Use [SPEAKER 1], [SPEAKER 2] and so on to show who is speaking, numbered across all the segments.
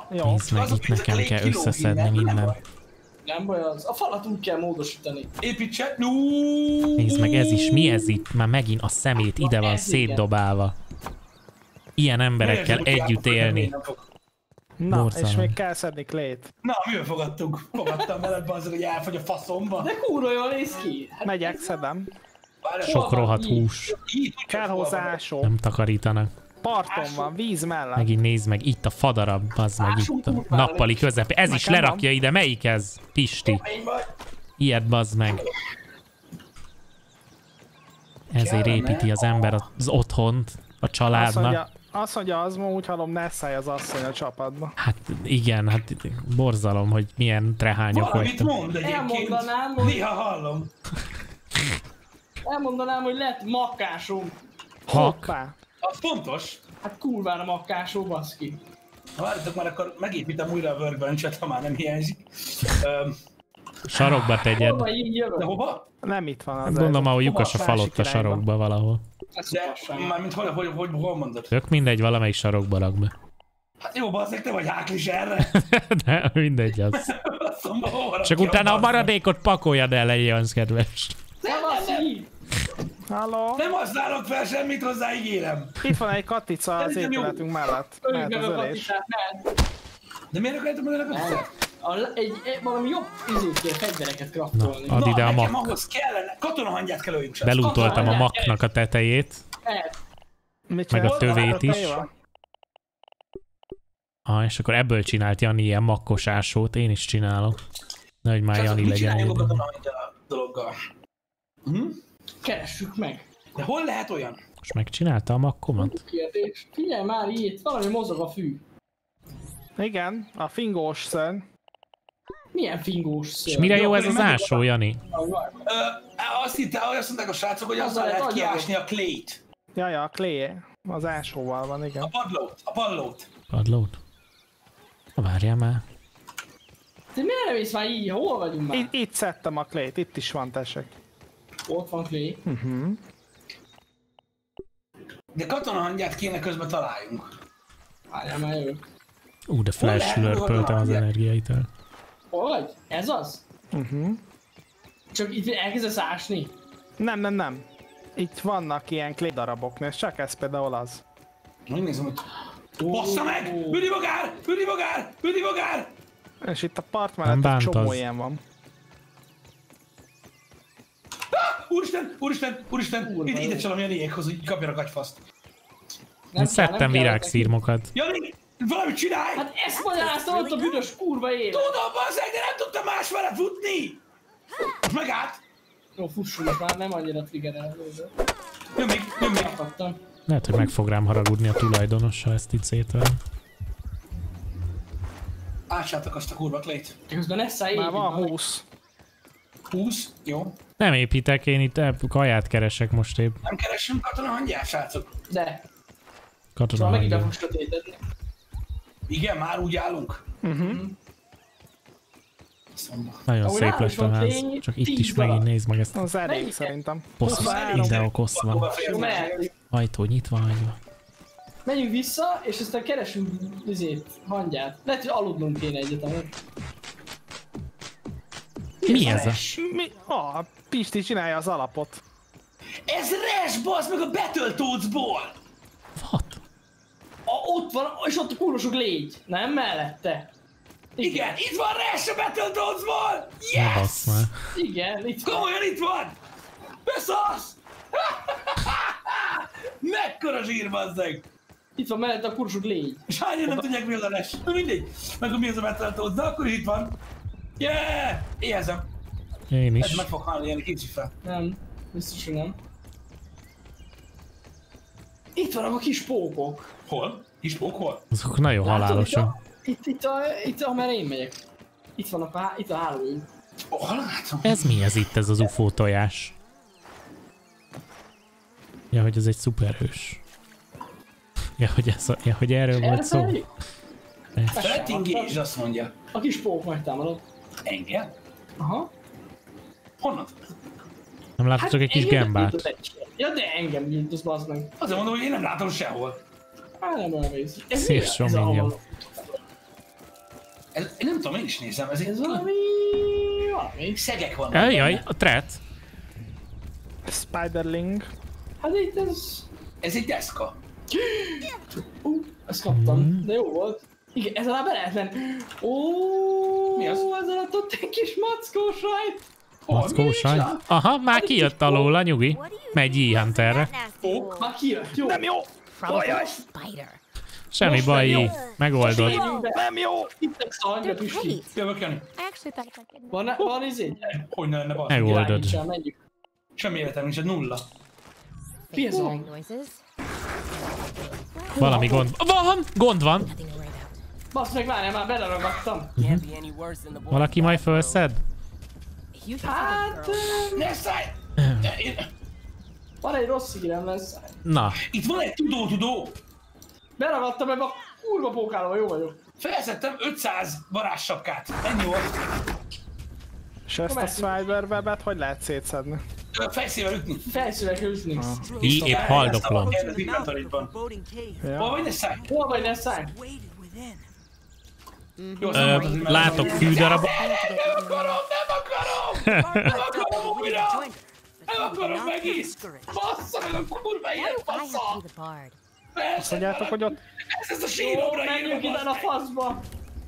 [SPEAKER 1] Jó.
[SPEAKER 2] Nézd meg, itt nekem kell összeszedni minden.
[SPEAKER 3] Nem baj az. A falat úgy kell módosítani.
[SPEAKER 1] Építse.
[SPEAKER 2] Nézd meg, ez is. Mi ez itt? Már megint a szemét ide van szétdobálva. Ilyen emberekkel együtt élni.
[SPEAKER 3] Na,
[SPEAKER 2] Borzalom.
[SPEAKER 3] és még kell szedni klét.
[SPEAKER 1] Na, mivel fogadtunk? Fogadtam veled, bazzag, hogy elfogy a faszomba.
[SPEAKER 3] De kurva jól néz ki. Hát megyek, szedem.
[SPEAKER 2] Sok rohadt hús.
[SPEAKER 3] Kell hozzá ásó.
[SPEAKER 2] Nem takarítanak.
[SPEAKER 3] Parton van, víz mellett.
[SPEAKER 2] Megint nézd meg, itt a fadarab, az meg itt a nappali közep. Ez is lerakja ide, melyik ez? Pisti. Ilyet bazd meg. Ezért építi az ember az otthont a családnak.
[SPEAKER 3] Azt mondja, az ma úgy hallom, ne szállj az asszony a csapatba.
[SPEAKER 2] Hát igen, hát borzalom, hogy milyen trehányok
[SPEAKER 1] valamit
[SPEAKER 2] vagytok.
[SPEAKER 1] mond egyébként.
[SPEAKER 3] Elmondanám, hogy...
[SPEAKER 1] Néha hallom.
[SPEAKER 3] Elmondanám, hogy lett makkásunk.
[SPEAKER 2] Hoppá.
[SPEAKER 1] Az fontos.
[SPEAKER 3] Hát kurvára makkásó, baszki.
[SPEAKER 1] Ha várjátok már, akkor megépítem újra a workbench-et, ha már nem hiányzik.
[SPEAKER 2] Sarokba tegyed.
[SPEAKER 3] Hova így jövök?
[SPEAKER 1] De hova?
[SPEAKER 3] Nem itt van az.
[SPEAKER 2] Hát gondolom, ahol lyukas a
[SPEAKER 3] Másik
[SPEAKER 2] falott a
[SPEAKER 3] irányba.
[SPEAKER 2] sarokba valahol.
[SPEAKER 1] De, mármint hol mondod?
[SPEAKER 2] Tök mindegy, valamelyik sarokba rak be.
[SPEAKER 1] Hát jó, bazzeg, te vagy háklis erre.
[SPEAKER 2] De mindegy az.
[SPEAKER 1] Basszomba, hol
[SPEAKER 2] Csak utána a maradékot pakoljad el, legyen kedves.
[SPEAKER 3] Szevaszi! Halló?
[SPEAKER 1] Nem használok fel semmit hozzá, ígérem.
[SPEAKER 3] Itt van egy katica az
[SPEAKER 1] Szerintem jó.
[SPEAKER 3] épületünk mellett. Öljük Mehet meg az a ölés. katicát, mehet.
[SPEAKER 1] De miért akarjátok meg a katicát?
[SPEAKER 3] Valami jobb izét kell, fegyvereket kraftolni.
[SPEAKER 2] Na, add ide a
[SPEAKER 1] nekem
[SPEAKER 2] mak.
[SPEAKER 1] ahhoz kellene, katonahangyát kell öljünk.
[SPEAKER 2] Belútoltam a maknak a tetejét. Meg a tövét is. És akkor ebből csinált Jani ilyen makkos ásót, én is csinálok. Nehogy már Jani legyen.
[SPEAKER 1] Mit csináljunk a katonahangyal dologgal?
[SPEAKER 3] Keressük meg.
[SPEAKER 1] De hol lehet olyan?
[SPEAKER 2] Most megcsinálta a makkomat?
[SPEAKER 3] Kérdés. Figyelj már itt, valami mozog a fű. Igen, a fingós szörny. Milyen fingós szörny?
[SPEAKER 2] És mire jó ez az ásó, Jani?
[SPEAKER 1] Azt mondták a srácok, hogy azzal lehet kiásni a clay-t.
[SPEAKER 3] Ja, a clay. Az ásóval van, igen.
[SPEAKER 1] A padlót.
[SPEAKER 2] Padlót? Várjál már.
[SPEAKER 3] Te miért nem mész már így? Hol vagyunk már? Itt szedtem a clay-t, itt is van, tessék. Ott van clay.
[SPEAKER 1] De katonahangyát kéne közben találjunk.
[SPEAKER 3] Várjál már jövök.
[SPEAKER 2] De flash lörpöltem az energiaitől.
[SPEAKER 3] Hol vagy? Ez az? Csak itt elkezdesz ásni? Nem. Itt vannak ilyen clay darabok, és csak ez például az.
[SPEAKER 1] Megnézem, hogy... Bassza meg! Üdibogár! Üdibogár! Üdibogár!
[SPEAKER 3] És itt a part mellett egy csomó ilyen van. Úristen!
[SPEAKER 1] Ide csalom Janiékhoz, hogy kapjanak agyfaszt.
[SPEAKER 2] Én szedtem virágszírmokat.
[SPEAKER 1] Jani, valamit csinálj!
[SPEAKER 3] Hát ezt magyaráztam, ott a büdös kurva élet.
[SPEAKER 1] Tudom, bazzeg, de nem tudtam más vele futni! Most megállt!
[SPEAKER 3] Jó, fussunk már, nem annyira triggerelő.
[SPEAKER 1] Jön még!
[SPEAKER 2] Lehet, hogy meg fog rám haragudni a tulajdonos, ha ezt itt szétverem.
[SPEAKER 1] Ássátok azt a kurva clay-t.
[SPEAKER 3] Közben ne szállj. Már van 20.
[SPEAKER 1] 20? Jó.
[SPEAKER 2] Nem építek, én itt kaját keresek most épp.
[SPEAKER 1] Nem keressünk katonahangyát, srácok?
[SPEAKER 3] De.
[SPEAKER 2] Katona
[SPEAKER 3] megint be fogsz sötétedni.
[SPEAKER 1] Igen, már úgy állunk?
[SPEAKER 2] Nagyon szép lett a ház, csak itt is megint nézd meg ezt.
[SPEAKER 3] Az elég szerintem.
[SPEAKER 2] Mindenhol kosz van. Ajtó nyitva hagyva.
[SPEAKER 3] Menjünk vissza, és aztán keresünk hangyát. Lehet, hogy aludnunk kéne egyet amúgy.
[SPEAKER 2] Mi ez a?
[SPEAKER 3] Pisti csinálja az alapot.
[SPEAKER 1] Ez res, bazd meg a Battletoadsból!
[SPEAKER 2] What?
[SPEAKER 3] Ott van, és ott a kurvosok légy. Nem mellette.
[SPEAKER 1] Igen, itt van res a Battletoadsból!
[SPEAKER 2] Ne
[SPEAKER 1] Yes!
[SPEAKER 2] bassz már.
[SPEAKER 3] Igen, itt van.
[SPEAKER 1] Komolyan itt van! Beszarsz! Mekkora zsír, bazzeg!
[SPEAKER 3] Itt van mellette a kurvosok légy.
[SPEAKER 1] És hányan nem tudják mi az a res? Mindegy. Meg mi az a Battletoads, de akkor is itt van. Yeah! Éhezem.
[SPEAKER 2] Én is.
[SPEAKER 1] Ez meg fog halni, Jani, kicsi fel.
[SPEAKER 3] Nem, biztos, hogy nem. Itt vannak a kis pókok.
[SPEAKER 1] Hol? Kis pók hol?
[SPEAKER 2] Azok nagyon halálosak.
[SPEAKER 3] Itt, amerre én megyek. Itt vannak itt a hálóink.
[SPEAKER 1] Látom.
[SPEAKER 2] Ez mi ez itt, ez az UFO tojás? Ja, hogy ez egy szuperhős. Ja, hogy erről volt szó.
[SPEAKER 1] Fettingés, azt mondja.
[SPEAKER 3] A kis pók megtámadott.
[SPEAKER 1] Engem?
[SPEAKER 3] Aha.
[SPEAKER 1] Honnan?
[SPEAKER 2] Nem láttatok egy kis gembát?
[SPEAKER 3] Ja, de engem gyűjtöz, bazd meg.
[SPEAKER 1] Azért mondom, hogy én nem látom sehol.
[SPEAKER 3] Nem olyan vész.
[SPEAKER 2] Szép sominja.
[SPEAKER 1] Ez, én nem tudom, én is nézem, ez valami szegek vannak.
[SPEAKER 2] Jaj, a tret.
[SPEAKER 3] Spiderling.
[SPEAKER 4] Hát itt ez...
[SPEAKER 1] Ez egy deszka.
[SPEAKER 4] Ezt kaptam, de jó volt. Igen, ez alá be lehetlen.
[SPEAKER 1] Mi az?
[SPEAKER 4] Ez alatt ott egy kis mackós rajt.
[SPEAKER 2] Mackósaj. Aha, már kijött alól, nyugi. Megy E-Hunterre.
[SPEAKER 4] Már kijött, jó.
[SPEAKER 3] Nem jó! Ajaj!
[SPEAKER 2] Semmi
[SPEAKER 4] Most
[SPEAKER 2] baj,
[SPEAKER 4] nem jó.
[SPEAKER 2] megoldod.
[SPEAKER 3] Nem jó!
[SPEAKER 4] Itt egy szarja, Pisti.
[SPEAKER 1] Jövök, Jani.
[SPEAKER 4] Van izé?
[SPEAKER 1] Hogy ne lenne basz.
[SPEAKER 2] Megoldod.
[SPEAKER 4] Irányítsál, menjük.
[SPEAKER 1] Semmi életem nincs, ez nulla.
[SPEAKER 4] Mi ez a?
[SPEAKER 2] Valami gond. Gond van.
[SPEAKER 4] Basz meg, várjál, már beleragadtam.
[SPEAKER 2] Valaki majd felszed?
[SPEAKER 4] Hát...
[SPEAKER 1] Ne szállj!
[SPEAKER 4] Van egy rossz hírem lesz.
[SPEAKER 2] Na,
[SPEAKER 1] Itt van egy tudó.
[SPEAKER 4] Beragadtam ebbe a kurva pókálóba, jó vagyok.
[SPEAKER 1] Felszedtem 500 varázssapkát. Ennyi volt.
[SPEAKER 3] És ezt a spiderwebet hogy lehet szétszedni?
[SPEAKER 1] Fejszével ütni.
[SPEAKER 4] Felszívek ütni.
[SPEAKER 2] épp haldoklom.
[SPEAKER 1] Ez az inventoryban. Hol vagy, ne szállj?
[SPEAKER 4] Hol vagy, ne szállj?
[SPEAKER 1] Jó, azt nem volt az inventory.
[SPEAKER 2] Látok fűdarabot.
[SPEAKER 1] Nem akarom újra! Nem akarom megint! Bassza meg a kurva élet, bassza!
[SPEAKER 3] Azt mondjátok, hogy ott...
[SPEAKER 1] Ez a
[SPEAKER 4] Jó,
[SPEAKER 1] síromra
[SPEAKER 4] menjünk
[SPEAKER 1] írva,
[SPEAKER 4] innen a faszba!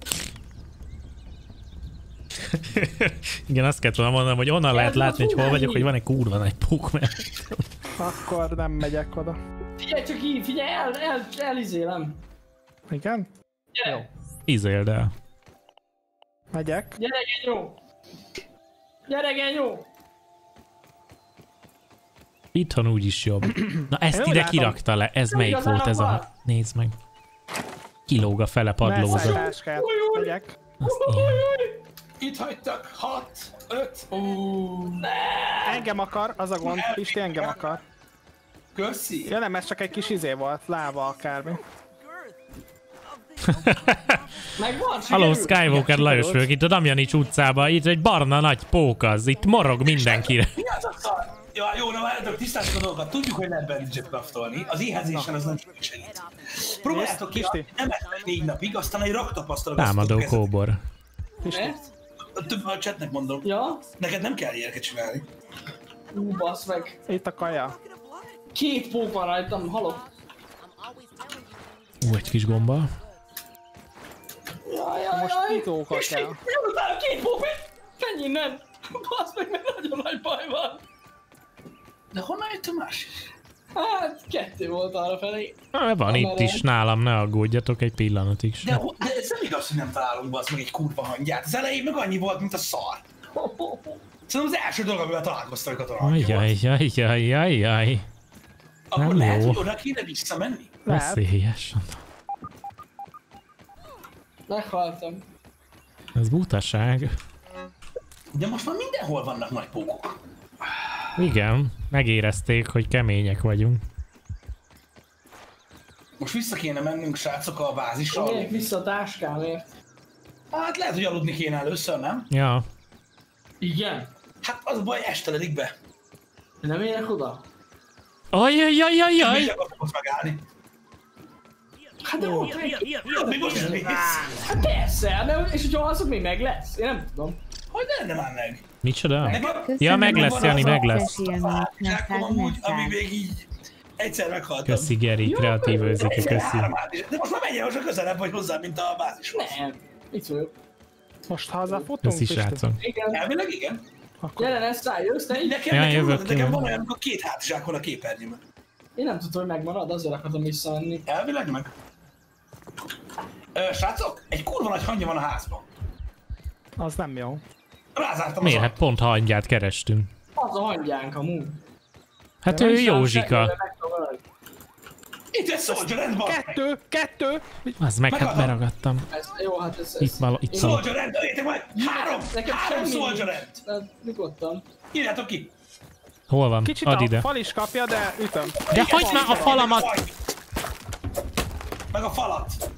[SPEAKER 2] Igen, azt kellett volna mondanom, hogy onnan lehet látni, hogy hol vagyok, hogy van egy kurva nagy pók, mert...
[SPEAKER 3] Akkor nem megyek oda.
[SPEAKER 4] Figyelj csak így, figyelj, elizélem.
[SPEAKER 3] Igen?
[SPEAKER 4] Gyere,
[SPEAKER 2] Izéld el.
[SPEAKER 3] Megyek.
[SPEAKER 4] gyere, genyó! Gyere, genyó!
[SPEAKER 2] Itthon úgyis jobb. Na ezt
[SPEAKER 3] Én úgy
[SPEAKER 2] ide
[SPEAKER 3] látom.
[SPEAKER 2] kirakta le. Ez
[SPEAKER 4] Nem
[SPEAKER 2] melyik
[SPEAKER 4] igazán
[SPEAKER 2] volt ez a...
[SPEAKER 4] akar.
[SPEAKER 2] Nézd meg. Kilóg a fele padlózott.
[SPEAKER 3] Meszálláskáját. Megyek.
[SPEAKER 2] Azt ilyen.
[SPEAKER 1] Itt hagytak, 6, 5.
[SPEAKER 3] Engem akar, az a gond, Pisti engem akar.
[SPEAKER 1] Köszi.
[SPEAKER 3] Ja nem, ez csak egy kis izé volt, láva akármi.
[SPEAKER 4] Megvan,
[SPEAKER 2] Halló,
[SPEAKER 4] sikerült?
[SPEAKER 2] Skywalker Lajos vagyok, itt a Damjanics utcában, itt egy barna nagy pók az, itt morog mindenkire.
[SPEAKER 1] Mi az a szar? Ja, jó, na várjátok, tisztázzuk a dolgokat. Tudjuk, hogy lehet bandage-et craftolni. Az éhezésen az nem sokat segít. Próbáljátok ki,
[SPEAKER 3] Pisti.
[SPEAKER 1] nem ettek 4 napig, aztán egy raktapasztal
[SPEAKER 2] Támadó kóbor.
[SPEAKER 4] Mert?
[SPEAKER 1] Több a chatnek mondom.
[SPEAKER 4] Ja?
[SPEAKER 1] Neked nem kell ilyeneket csinálni.
[SPEAKER 4] Basz meg.
[SPEAKER 3] Itt a kaja.
[SPEAKER 4] 2 pók van rajtam, halok.
[SPEAKER 2] Egy kis gomba.
[SPEAKER 4] Jaj,
[SPEAKER 3] Most pitókat kell.
[SPEAKER 4] Utána 2 pók, menj innen! Basz meg, mert nagyon nagy baj van.
[SPEAKER 1] De honnan jött a másik?
[SPEAKER 4] Hát, 2 volt arra felé.
[SPEAKER 2] Van itt is nálam, ne aggódjatok egy pillanatig
[SPEAKER 1] De,
[SPEAKER 2] sem.
[SPEAKER 1] de ez nem igaz, hogy nem találunk basz meg egy kurva hangját. Az elején meg annyi volt, mint a szar. Szerintem az első dolog, amivel találkoztam, hogy a hangja volt.
[SPEAKER 2] Ajjajjajjajjaj.
[SPEAKER 1] Akkor
[SPEAKER 2] nem
[SPEAKER 1] lehet,
[SPEAKER 2] jó.
[SPEAKER 1] hogy oda kéne visszamenni?
[SPEAKER 3] Lehet.
[SPEAKER 2] Veszélyes.
[SPEAKER 4] Meghaltam.
[SPEAKER 2] Ez butaság.
[SPEAKER 1] De most már mindenhol vannak nagy pókok.
[SPEAKER 2] Igen, megérezték, hogy kemények vagyunk.
[SPEAKER 1] Most vissza kéne mennünk, srácok, a bázisra.
[SPEAKER 4] Megyek vissza a táskámért.
[SPEAKER 1] Hát lehet, hogy aludni kéne először, nem?
[SPEAKER 2] Ja,
[SPEAKER 4] Igen?
[SPEAKER 1] Hát az a baj, esteledik be.
[SPEAKER 4] Nem érek oda?
[SPEAKER 2] ajjajjajjaj.
[SPEAKER 1] Még akartam ott megállni.
[SPEAKER 4] Hát de ott
[SPEAKER 1] Még most is mész.
[SPEAKER 4] Hát persze, de és hogyha alszok, még meg lesz? Én nem tudom.
[SPEAKER 1] Hogy ne lenne már meg?
[SPEAKER 2] Micsoda?
[SPEAKER 1] Nekem
[SPEAKER 2] Ja, meg lesz,
[SPEAKER 1] van
[SPEAKER 2] Jani,
[SPEAKER 1] az a
[SPEAKER 2] meg lesz.
[SPEAKER 1] zsákom amúgy, ami még így egyszer meghaltam.
[SPEAKER 2] Köszi, Geri, kreatív őzike,
[SPEAKER 1] Egyszer
[SPEAKER 2] köszi.
[SPEAKER 1] 3 is. De most már menjen, most közelebb vagy hozzá, mint a bázishoz.
[SPEAKER 4] Nem. Itt vagyok.
[SPEAKER 3] Most hazafutunk,
[SPEAKER 2] Köszi,
[SPEAKER 3] Pisti?
[SPEAKER 2] srácok.
[SPEAKER 4] Igen.
[SPEAKER 1] Elvileg igen.
[SPEAKER 4] Gyere, ne szállj, jössz te így?
[SPEAKER 1] Nekem,
[SPEAKER 2] Ja, jövök,
[SPEAKER 1] nekem
[SPEAKER 2] jövök.
[SPEAKER 1] van olyan, amikor 2 hátizsák van a képernyőben.
[SPEAKER 4] Én nem tudom, hogy megmarad, azért akartam visszamenni.
[SPEAKER 1] Elvileg meg. Srácok, egy kurva nagy hangja van a házban.
[SPEAKER 3] Az nem jó.
[SPEAKER 1] Rázártam
[SPEAKER 2] Miért?
[SPEAKER 1] az
[SPEAKER 2] Hát pont hangyát kerestünk.
[SPEAKER 4] Az a hangyánk amúgy.
[SPEAKER 2] Hát ő Józsika.
[SPEAKER 1] Itt egy Soldier End, bazd meg!
[SPEAKER 3] Kettő!
[SPEAKER 2] Az meg, hát
[SPEAKER 1] Megadom.
[SPEAKER 2] beragadtam.
[SPEAKER 4] Jó, hát ez...
[SPEAKER 2] Itt valahogy.
[SPEAKER 1] Soldier End, öljétek majd! 3
[SPEAKER 4] Nekem semmi
[SPEAKER 1] Soldier
[SPEAKER 4] nincs.
[SPEAKER 1] End!
[SPEAKER 4] Hát, nyugodtan.
[SPEAKER 1] Írjátok ki!
[SPEAKER 2] Hol van?
[SPEAKER 3] Kicsit
[SPEAKER 2] Add
[SPEAKER 3] a
[SPEAKER 2] ide.
[SPEAKER 3] fal is kapja, de ütöm.
[SPEAKER 2] De hagyd már a falamat!
[SPEAKER 1] Meg a falat!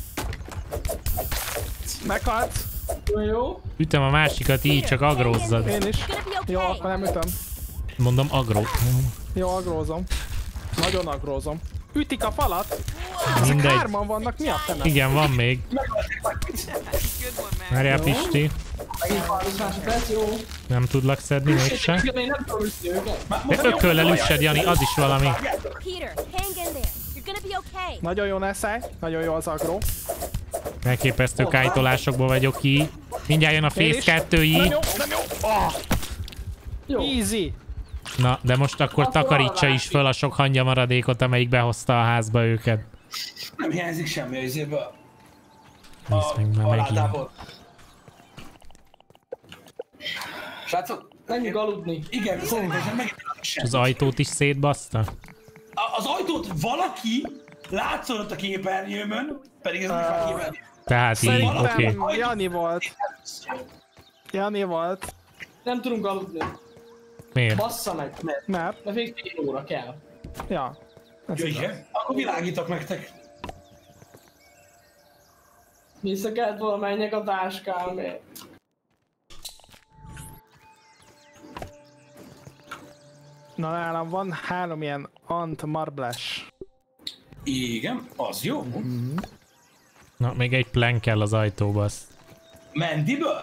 [SPEAKER 3] Meghalsz.
[SPEAKER 4] Jó.
[SPEAKER 2] Ütöm a másikat, így csak agrózzad.
[SPEAKER 3] Én is. Jó, akkor nem ütöm.
[SPEAKER 2] Mondom agró.
[SPEAKER 3] Jó, agrózom. Nagyon agrózom. Ütik a falat.
[SPEAKER 2] Mindegy.
[SPEAKER 3] Hárman vannak, mi a fene?
[SPEAKER 2] Igen, van még. Várjál, Pisti.
[SPEAKER 4] Megint 30 másodperc, jó.
[SPEAKER 2] Nem tudlak szedni mégse.
[SPEAKER 4] Én nem tudom üszni őket.
[SPEAKER 2] De ököllel üssed, Jani, az is valami.
[SPEAKER 5] Peter, hang in there. You're gonna be okay.
[SPEAKER 3] Nagyon jó Nessai, nagyon jó az agro.
[SPEAKER 2] Elképesztő kájtolásokból vagyok ki. Mindjárt jön a Phase 2-i.
[SPEAKER 3] Nem jó.
[SPEAKER 4] Jó.
[SPEAKER 3] Easy.
[SPEAKER 2] Na, de most akkor takarítsa is föl a sok hangya maradékot, amelyik behozta a házba őket.
[SPEAKER 1] Nem hiányzik semmi az izéből.
[SPEAKER 2] Nézd meg már megint.
[SPEAKER 1] ládából. Srácok,
[SPEAKER 4] Menjünk aludni.
[SPEAKER 1] igen, szerintem megint
[SPEAKER 2] És az ajtót is szétbaszta?
[SPEAKER 1] Az ajtót valaki látszott a képernyőmön, pedig ez nem a képernyő.
[SPEAKER 2] Tehát így,
[SPEAKER 3] Szerintem
[SPEAKER 2] oké.
[SPEAKER 3] Jani volt.
[SPEAKER 4] Nem tudunk aludni.
[SPEAKER 2] Miért?
[SPEAKER 4] Bassza meg.
[SPEAKER 3] Mert,
[SPEAKER 4] Mert még 2 óra kell.
[SPEAKER 3] ja. Ez igaz.
[SPEAKER 1] Igen? Akkor világítok nektek.
[SPEAKER 4] Vissza kellett volna menjek a táskámért.
[SPEAKER 3] Na nálam van 3 ilyen Ant Marbles.
[SPEAKER 1] Igen, az jó.
[SPEAKER 2] Na, még egy plan kell az ajtóba, azt.
[SPEAKER 1] Mandiből?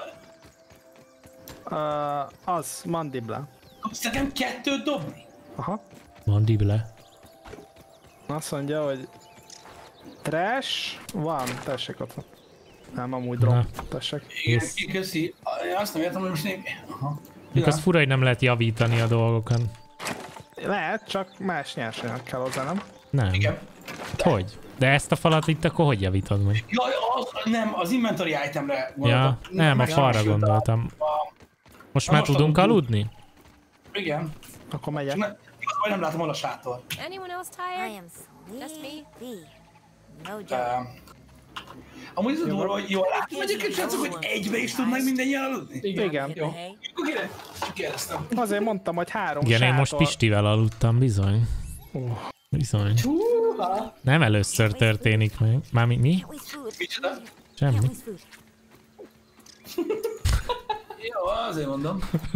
[SPEAKER 3] Az Mandible.
[SPEAKER 1] Tudsz nekem 2 dobni?
[SPEAKER 3] Aha.
[SPEAKER 2] Mandible.
[SPEAKER 3] Azt mondja, hogy trash van, tessék ott van. Nem, amúgy drop, tessék.
[SPEAKER 1] Igen, köszi. Én azt nem értem, hogy most még... Aha.
[SPEAKER 2] Az fura, hogy nem lehet javítani a dolgokon.
[SPEAKER 3] Lehet, csak más nyersanyag kell hozzá, nem?
[SPEAKER 2] Nem.
[SPEAKER 1] Igen.
[SPEAKER 2] Hogy? De ezt a falat itt akkor hogy javítod meg?
[SPEAKER 1] Jaj, nem, az inventory itemre
[SPEAKER 2] Ja,
[SPEAKER 1] gondoltam.
[SPEAKER 2] nem, a falra gondoltam. Most már tudunk aludni?
[SPEAKER 1] Igen.
[SPEAKER 3] Akkor megyek.
[SPEAKER 1] Csak igaz, nem látom hol a sátor.
[SPEAKER 5] Anyone else tired? I am Just me? No joke.
[SPEAKER 1] Amúgy ez a durva, hogy jól látom egyébként, srácok, hogy egybe is tudnak mindannyian aludni?
[SPEAKER 3] Igen.
[SPEAKER 1] Jó. Csak kérdeztem.
[SPEAKER 3] Azért mondtam, hogy 3
[SPEAKER 2] Igen,
[SPEAKER 3] sátor.
[SPEAKER 2] én most Pistivel aludtam, bizony. Bizony.
[SPEAKER 4] Húha!
[SPEAKER 2] Nem először történik meg. Már mi?
[SPEAKER 5] Can't waste food.
[SPEAKER 1] Micsoda?
[SPEAKER 5] Can't
[SPEAKER 2] Semmi.
[SPEAKER 5] waste food.
[SPEAKER 1] Jó, azért mondom.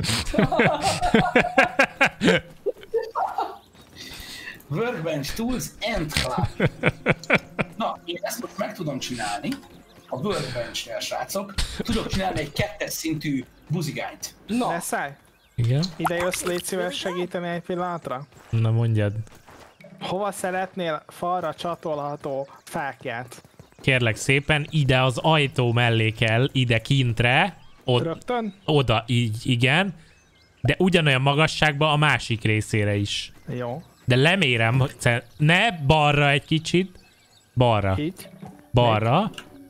[SPEAKER 1] Workbench Tools and Club. Na, én ezt most meg tudom csinálni. A Workbench-nél, srácok. Tudok csinálni egy 2-es szintű buzigányt.
[SPEAKER 4] Na,
[SPEAKER 3] Nessai,
[SPEAKER 2] Igen?
[SPEAKER 3] ide jössz, légy szíves segíteni egy pillanatra?
[SPEAKER 2] Na mondjad.
[SPEAKER 3] Hova szeretnél falra csatolható fákját?
[SPEAKER 2] Kérlek szépen, ide az ajtó mellé kell, ide kintre.
[SPEAKER 3] Rögtön?
[SPEAKER 2] Oda, így, igen. De ugyanolyan magasságban a másik részére is.
[SPEAKER 3] Jó.
[SPEAKER 2] De lemérem, ne balra egy kicsit. Balra.
[SPEAKER 3] Így.
[SPEAKER 2] Balra.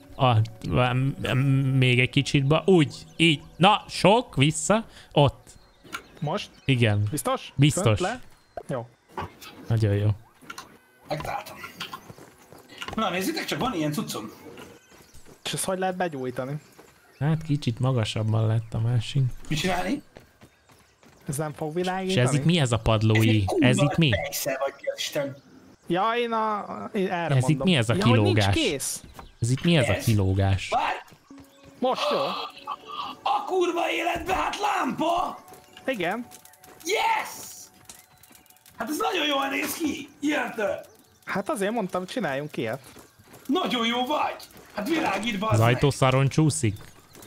[SPEAKER 2] Még egy kicsit úgy, így. Na, sok, vissza. Ott.
[SPEAKER 3] Most?
[SPEAKER 2] Igen.
[SPEAKER 3] Biztos?
[SPEAKER 2] Biztos.
[SPEAKER 3] Fönt le? Jó.
[SPEAKER 2] Nagyon jó.
[SPEAKER 1] Megtaláltam. Na, nézzétek csak, van ilyen cuccom.
[SPEAKER 3] És ezt hogy lehet begyújtani?
[SPEAKER 2] Hát kicsit magasabban lett a másik.
[SPEAKER 1] Mit csinálni?
[SPEAKER 3] Ez nem fog
[SPEAKER 2] És
[SPEAKER 3] világítani?
[SPEAKER 2] ez itt mi ez a padlói? Ez itt mi?
[SPEAKER 1] Fejszel vagy ki, Isten.
[SPEAKER 3] Ja, én erre
[SPEAKER 2] Ez
[SPEAKER 3] mondom.
[SPEAKER 2] itt mi ez a
[SPEAKER 3] Ja, hogy nincs
[SPEAKER 2] kilógás?
[SPEAKER 3] kész.
[SPEAKER 2] Ez itt mi ez a kilógás?
[SPEAKER 1] Várj!
[SPEAKER 3] Most jó.
[SPEAKER 1] A kurva életbe, hát lámpa!
[SPEAKER 3] Igen.
[SPEAKER 1] Yes! Hát ez nagyon jól néz ki! Érted?
[SPEAKER 3] Hát azért mondtam, csináljunk ilyet.
[SPEAKER 1] Nagyon jó vagy! Hát világít, bazd
[SPEAKER 2] Az
[SPEAKER 1] meg.
[SPEAKER 2] ajtó szaron csúszik?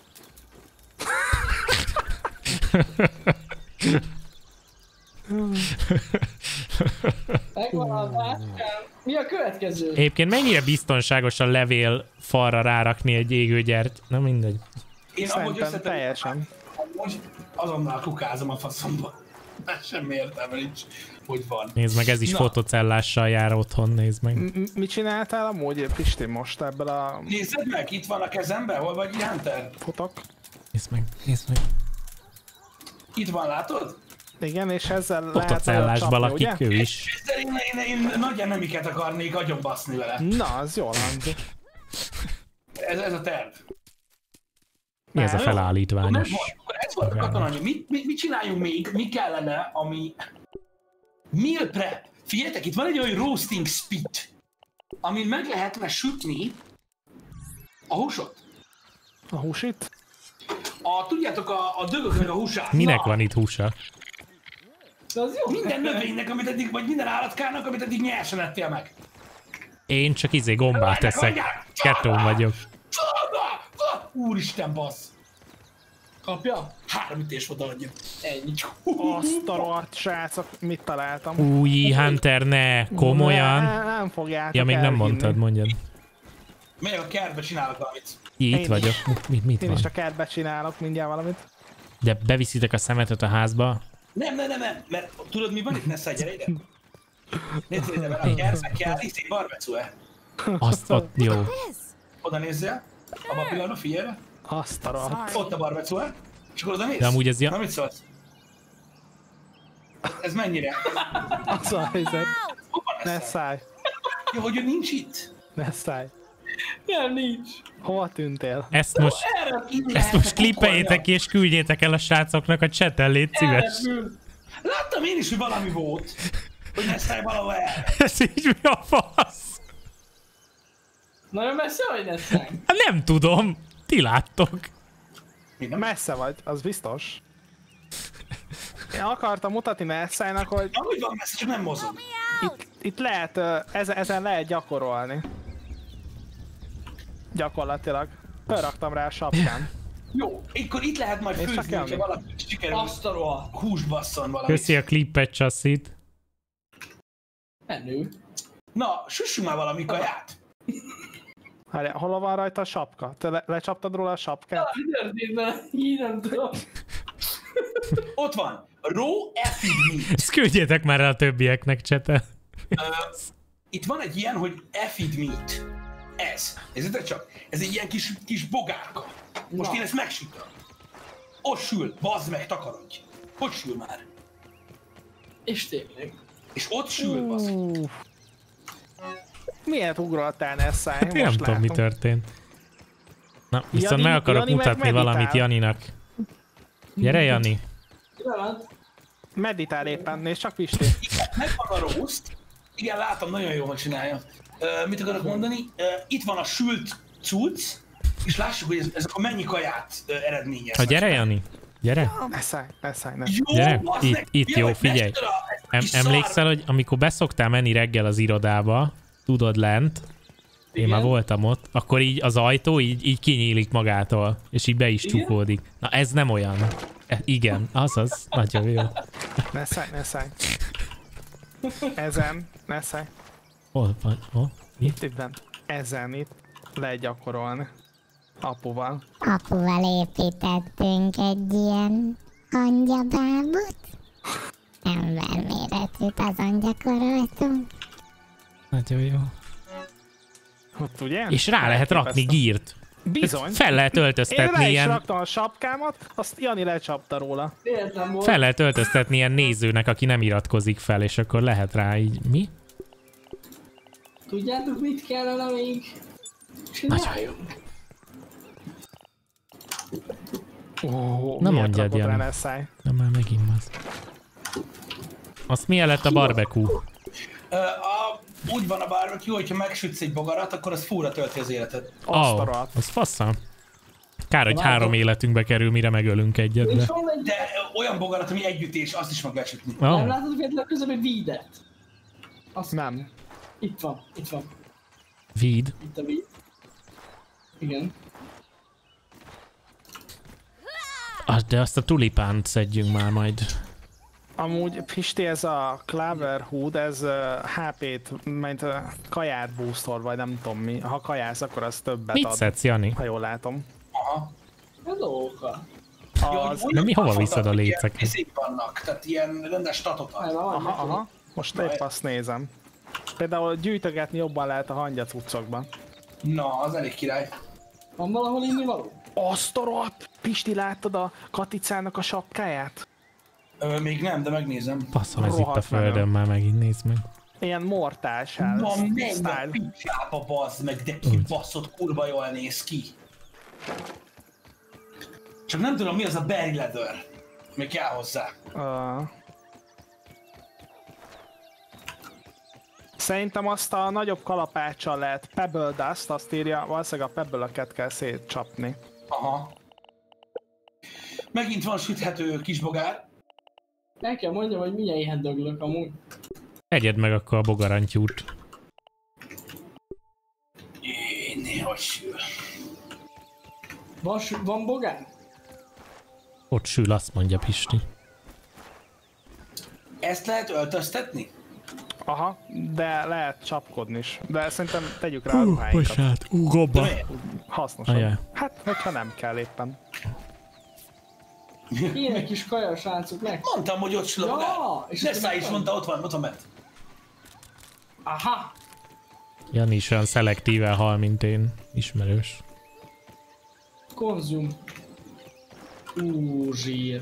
[SPEAKER 4] megvan a táskám. Mi a következő?
[SPEAKER 2] Egyébként mennyire biztonságos a levél falra rárakni egy égőgyert? Na mindegy.
[SPEAKER 1] Én amúgy
[SPEAKER 3] Szerintem
[SPEAKER 1] összetett,
[SPEAKER 3] teljesen.
[SPEAKER 1] amúgy azonnal kukázom a faszomba. Hát semmi értelme nincs, hogy van.
[SPEAKER 2] Nézd meg, ez is
[SPEAKER 1] Na.
[SPEAKER 2] fotocellással jár otthon, nézd meg.
[SPEAKER 3] Mit csináltál amúgy, Pisti, most ebből a
[SPEAKER 1] Nézzed meg, itt van a kezemben, hol vagy Hunter?
[SPEAKER 3] fotok?
[SPEAKER 2] Nézd meg, nézd meg.
[SPEAKER 1] Itt van, látod?
[SPEAKER 3] Igen, és ezzel lehet nagyon
[SPEAKER 2] Fotocellásban
[SPEAKER 3] csapni,
[SPEAKER 2] lakik
[SPEAKER 3] ugye?
[SPEAKER 2] ő is.
[SPEAKER 1] Ezzel én nagy enemiket akarnék agyon baszni vele.
[SPEAKER 3] Na, az jól hangzik.
[SPEAKER 1] Ez a terv.
[SPEAKER 2] Mi ez a felállítványos?
[SPEAKER 1] Ez volt a katonanya. Mit csináljunk még? Mi kellene, ami... Meal prep. Figyeljetek, itt van egy olyan roasting spit, amin meg lehetne sütni a húsot.
[SPEAKER 3] A húsit?
[SPEAKER 1] Tudjátok, a dögöknek a húsát.
[SPEAKER 2] Minek
[SPEAKER 1] Na,
[SPEAKER 2] van itt húsa?
[SPEAKER 4] De az jó.
[SPEAKER 1] minden növénynek, amit eddig, vagy minden állatkának, amit eddig nyersen ettél meg.
[SPEAKER 2] Én csak gombát eszek. Ketón vagyok.
[SPEAKER 1] Úristen, bassz.
[SPEAKER 4] Kapja?
[SPEAKER 1] 3 ütés volt adja.
[SPEAKER 4] Ennyi.
[SPEAKER 3] Azt a rohadt srácok, mit találtam?
[SPEAKER 2] Új, Hunter, ne! Komolyan?
[SPEAKER 3] Nem fogjátok
[SPEAKER 2] Ja, még nem
[SPEAKER 3] elhinni.
[SPEAKER 2] mondtad, mondjad.
[SPEAKER 1] Megyek a kertbe, csinálok valamit.
[SPEAKER 2] Itt vagyok. Mit
[SPEAKER 3] Én is
[SPEAKER 2] van?
[SPEAKER 3] a kertbe csinálok mindjárt valamit.
[SPEAKER 2] De beviszitek a szemetet a házba?
[SPEAKER 1] Nem, mert tudod mi van itt? Nessa, gyere ide. Nézd ide, mert a kertbe kell, barbecue.
[SPEAKER 2] Azt ott, jó.
[SPEAKER 1] Oda nézzél. Abba a pillanatban, figyelj.
[SPEAKER 3] Azt a rohadt.
[SPEAKER 1] Ott a barbecue. És akkor oda nézz.
[SPEAKER 2] De amúgy ez
[SPEAKER 1] Na mit szólsz? Ez mennyire?
[SPEAKER 3] Az a helyzet.
[SPEAKER 1] Hova
[SPEAKER 3] Ne
[SPEAKER 1] Nessa?
[SPEAKER 3] szállj.
[SPEAKER 1] Jó, hogy ő nincs itt.
[SPEAKER 3] Ne szállj.
[SPEAKER 4] Nem, nincs.
[SPEAKER 3] Hova tűntél?
[SPEAKER 2] Ezt most klippeljétek ki és küldjétek el a srácoknak a chaten, légy szíves.
[SPEAKER 4] Elrepül.
[SPEAKER 1] Láttam én is, hogy valami volt. Hogy Nessa valahol el.
[SPEAKER 2] Ez így mi a fasz?
[SPEAKER 4] Nagyon messze vagy, Nessánk?
[SPEAKER 2] Hát nem tudom. Ti láttok.
[SPEAKER 3] Messze vagy, az biztos. Én akartam mutatni Nessának, hogy
[SPEAKER 1] Amúgy van messze, csak nem mozog.
[SPEAKER 3] itt lehet, ezen lehet gyakorolni. Gyakorlatilag. Felraktam rá a sapkán.
[SPEAKER 1] Jó, akkor itt lehet majd
[SPEAKER 3] És csak
[SPEAKER 1] főzni, hogyha
[SPEAKER 3] elmegy.
[SPEAKER 1] valaki sikerül
[SPEAKER 4] Azt a rohadt.
[SPEAKER 1] húst basszon valamit.
[SPEAKER 2] Köszi a klippet, csasszit.
[SPEAKER 4] Menő.
[SPEAKER 1] Na, süssünk már valami kaját.
[SPEAKER 3] Várjál, hol van rajta a sapka? Te lecsaptad róla a sapkát?
[SPEAKER 4] Mi történt vele? Így nem tudom.
[SPEAKER 1] Ott van. Raw effing meat.
[SPEAKER 2] Ezt küldjétek már el a többieknek chaten.
[SPEAKER 1] Itt van egy ilyen, hogy effing meat. Ez. Nézzétek csak. Ez egy ilyen kis bogárka. Most
[SPEAKER 4] Na.
[SPEAKER 1] én ezt megsütöm. Ott sül. Bazd meg, takarodj. Hogy sül már?
[SPEAKER 4] És tényleg.
[SPEAKER 1] És ott sül, bazd.
[SPEAKER 3] Miért ugroltál, Nessai?
[SPEAKER 2] Hát én nem tudom, mi történt. Na, viszont meg akarok
[SPEAKER 3] Jani meg
[SPEAKER 2] mutatni
[SPEAKER 3] meditál.
[SPEAKER 2] valamit Janinak. Gyere, Jani.
[SPEAKER 4] Pillanat.
[SPEAKER 3] Meditál éppen, és csak Pisti.
[SPEAKER 1] Megvan a roast. Igen, látom, nagyon jól csinálja. Mit akarok mondani? Itt van a sült cucc, és lássuk, hogy ezek a mennyi kaját eredményeznek.
[SPEAKER 2] Ha gyere, Jani. Gyere.
[SPEAKER 3] Nessai.
[SPEAKER 1] Jó,
[SPEAKER 2] Gyere.
[SPEAKER 1] bazd meg,
[SPEAKER 2] Itt jó,
[SPEAKER 1] jaj,
[SPEAKER 2] figyelj.
[SPEAKER 1] mekkora ez kis
[SPEAKER 2] Emlékszel, hogy amikor beszoktál menni reggel az irodába, tudod lent, én már voltam ott, akkor így az ajtó így kinyílik magától, és így be is csukódik. Na ez nem olyan. Igen, azaz. Nagyon jó.
[SPEAKER 3] Nessai. Ezen, Nessai.
[SPEAKER 2] Hol van? Hol? Mi?
[SPEAKER 3] Itt bent. Ezen itt lehet gyakorolni. Apuval.
[SPEAKER 6] Apuval építettünk egy ilyen hangyabábot. Emberméretűt, azon gyakoroltunk.
[SPEAKER 2] Nagyon jó.
[SPEAKER 3] Ott ugye?
[SPEAKER 2] És rá lehet rakni gírt.
[SPEAKER 3] Bizony.
[SPEAKER 2] Fel lehet
[SPEAKER 3] Én
[SPEAKER 2] öltöztetni
[SPEAKER 3] rá is
[SPEAKER 2] ilyen...
[SPEAKER 3] raktam a sapkámat, azt Jani lecsapta róla.
[SPEAKER 4] Életlen volt.
[SPEAKER 2] Fel lehet öltöztetni ilyen nézőnek, aki nem iratkozik fel, és akkor lehet rá így... Mi?
[SPEAKER 4] Tudjátok, mit kellene még csináljunk?
[SPEAKER 2] Na
[SPEAKER 3] Miért
[SPEAKER 2] mondjad,
[SPEAKER 3] rakod rá,
[SPEAKER 2] Jani.
[SPEAKER 3] Nessai?
[SPEAKER 2] Na már megint az. Azt milyen lett a barbecue?
[SPEAKER 1] Úgy van a barbecue, hogyha megsütsz egy bogarat, akkor az fúra tölti az életed.
[SPEAKER 3] Azt a rohadt.
[SPEAKER 2] Az faszam. Kár, hogy 3 életünkbe kerül, mire megölünk egyet, de...
[SPEAKER 4] Nincs van egy...
[SPEAKER 1] De olyan bogarat, ami együttés, azt is meg lehet sütni.
[SPEAKER 4] Nem
[SPEAKER 2] Oh,
[SPEAKER 4] látod véletlenül közben egy vídet? Azt...
[SPEAKER 3] Nem.
[SPEAKER 4] Itt van.
[SPEAKER 2] víd.
[SPEAKER 4] Itt a víd. Igen.
[SPEAKER 2] De azt a tulipánt szedjünk már majd.
[SPEAKER 3] Amúgy Pisti, ez a Clover Hood, ez HP-t, mint kaját boostol, vagy nem tudom mi. Ha kajász, akkor az többet
[SPEAKER 2] Mit
[SPEAKER 3] ad.
[SPEAKER 2] szedsz, Jani?
[SPEAKER 3] Ha jól látom.
[SPEAKER 1] Aha.
[SPEAKER 4] Ez dolgokkal.
[SPEAKER 3] Az...
[SPEAKER 2] De mi hova viszed a léceket?
[SPEAKER 1] Ezek vannak, tehát ilyen rendes statot ad.
[SPEAKER 3] Aha. Most épp azt nézem. Például gyűjtögetni jobban lehet a hangyacuccokban.
[SPEAKER 1] Na, az elég király.
[SPEAKER 4] Van valahol inni való?
[SPEAKER 3] Azt a rohadt! Pisti, láttad a Katicának a sapkáját?
[SPEAKER 1] Még nem, de megnézem.
[SPEAKER 2] Faszom, ez itt a
[SPEAKER 3] Rohadt
[SPEAKER 2] földön
[SPEAKER 3] menő.
[SPEAKER 2] már megint, nézd meg.
[SPEAKER 3] Ilyen mortás hell
[SPEAKER 1] Na, menj a
[SPEAKER 3] style.
[SPEAKER 1] picsába, bazd meg, de kibaszott, kurva jól néz ki. Csak nem tudom, mi az a berry leather, ami kell hozzá.
[SPEAKER 3] Szerintem azt a nagyobb kalapáccsal lehet Pebble Dust, azt írja, valószínűleg a Pebble-öket kell szétcsapni.
[SPEAKER 1] Aha. Megint van süthető kisbogár.
[SPEAKER 4] El kell mondjam, hogy milyen éhen döglök amúgy.
[SPEAKER 2] Egyed meg akkor a bogarantyút.
[SPEAKER 1] Néhogy sül.
[SPEAKER 4] Van bogán?
[SPEAKER 2] Ott sül, azt mondja Pisti.
[SPEAKER 1] Ezt lehet öltöztetni?
[SPEAKER 3] Aha, de lehet csapkodni is. De szerintem tegyük rá a ruháinkat.
[SPEAKER 2] Bocsánat, gobba.
[SPEAKER 3] Hasznosabb.
[SPEAKER 2] Ajaj.
[SPEAKER 3] Hát, hogyha nem kell éppen.
[SPEAKER 4] Ilyenek kis kaja, srácok, meg.
[SPEAKER 1] Mondtam, hogy ott slogál.
[SPEAKER 4] Ja, és
[SPEAKER 1] Leszá is mondta, ott van bent.
[SPEAKER 4] Aha.
[SPEAKER 2] Jani is olyan szelektíven hal, mint én. Ismerős.
[SPEAKER 4] Konzum. Zsír.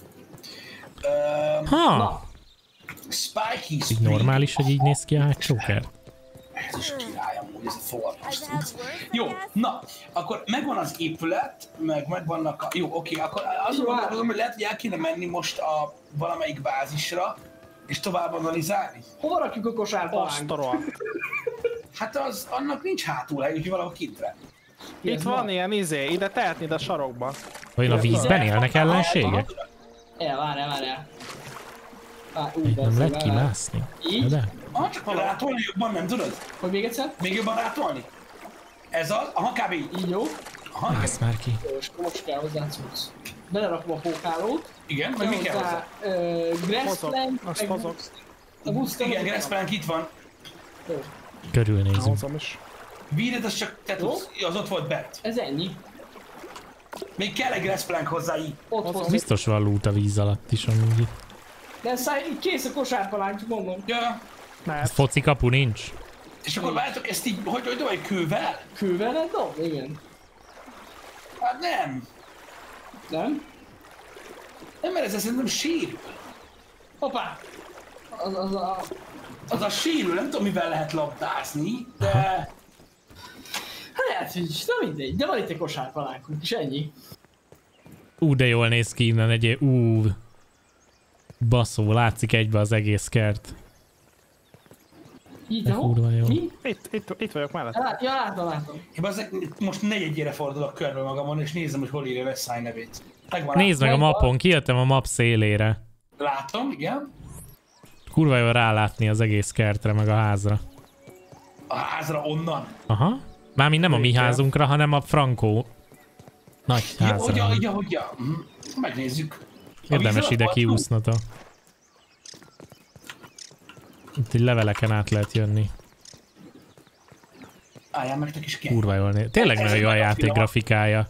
[SPEAKER 2] Ha!
[SPEAKER 4] Na,
[SPEAKER 1] Spiky
[SPEAKER 2] Így
[SPEAKER 1] Spring.
[SPEAKER 2] normális, hogy így néz ki a hátsó kert?
[SPEAKER 1] Ez is király amúgy, ez a forrás.
[SPEAKER 5] Does it have words?
[SPEAKER 1] Jó, na, akkor megvan az épület, megvannak a... Jó, oké, akkor azon gondolom, hogy lehet, hogy el kéne menni most a valamelyik bázisra, és tovább analizálni.
[SPEAKER 4] hova rakjuk a kosárba?
[SPEAKER 3] Asztoroa.
[SPEAKER 1] Hát az, annak nincs hátulhely, úgyhogy valahol kintre.
[SPEAKER 3] Itt van ilyen ide tehetnéd a sarokba.
[SPEAKER 2] Vajon a vízben élnek ellenségek?
[SPEAKER 4] Várjál.
[SPEAKER 2] Itt nem lehet kimászni.
[SPEAKER 4] Így?
[SPEAKER 2] De?
[SPEAKER 1] Csak rátolni jobban, nem tudod?
[SPEAKER 4] Hogy még egyszer?
[SPEAKER 1] Még jobban rátolni? Ez az? Aha, kb.
[SPEAKER 4] Így jó.
[SPEAKER 1] Aha,
[SPEAKER 2] Mász már ki.
[SPEAKER 4] Jó, és akkor most kell hozzá cucc. Belerakom a pókhálót.
[SPEAKER 1] igen, vagy mi kell hozzá?
[SPEAKER 4] Grassplank,
[SPEAKER 3] Azt hozok.
[SPEAKER 4] a booster.
[SPEAKER 1] Igen, Grassplank itt van.
[SPEAKER 2] Körülnézünk.
[SPEAKER 3] Hozom is.
[SPEAKER 1] Víred, az csak te tudsz, az ott volt bent.
[SPEAKER 4] Ez ennyi.
[SPEAKER 1] Még kell egy Grassplank hozzá így.
[SPEAKER 4] Ott hozzá.
[SPEAKER 2] Biztos van loot a víz alatt is amúgy itt.
[SPEAKER 4] De így kész a kosárpalánk, mondom.
[SPEAKER 1] Ja.
[SPEAKER 3] Mehet.
[SPEAKER 2] Foci kapu nincs?
[SPEAKER 1] És akkor várjátok ezt így, hogy dobj kővel?
[SPEAKER 4] Kővel lehet dob? Igen.
[SPEAKER 1] Hát nem.
[SPEAKER 4] Nem?
[SPEAKER 1] Nem, mert ez szerintem sérül.
[SPEAKER 4] Hoppá!
[SPEAKER 1] Az a sérül, nem tudom mivel lehet labdázni, de...
[SPEAKER 4] Hát lehet, hogy nem mindegy, de van itt egy kosárpalánkunk, és ennyi.
[SPEAKER 2] De jól néz ki innen egy baszó, látszik egybe az egész kert.
[SPEAKER 4] Így,
[SPEAKER 2] De kurva jó.
[SPEAKER 4] Mi?
[SPEAKER 3] Itt vagyok mellett.
[SPEAKER 4] Ja, látom.
[SPEAKER 1] Én most negyedjére fordulok körbe magamon, és nézem, hogy hol írja Westside nevét. Megvan.
[SPEAKER 2] Nézd meg a mapon, kijöttem a map szélére.
[SPEAKER 1] Látom, igen.
[SPEAKER 2] Kurva jó rálátni az egész kertre, meg a házra.
[SPEAKER 1] A házra onnan.
[SPEAKER 2] Aha. Mármint nem a mi házunkra, hanem a Frankó nagy házra.
[SPEAKER 1] Ja. Megnézzük.
[SPEAKER 2] Érdemes ide kiúsznatok. Itt egy leveleken át lehet jönni.
[SPEAKER 1] Álljál meg, te kis kell.
[SPEAKER 2] Kurva jól néz. Tényleg nagyon jó a játék grafikája.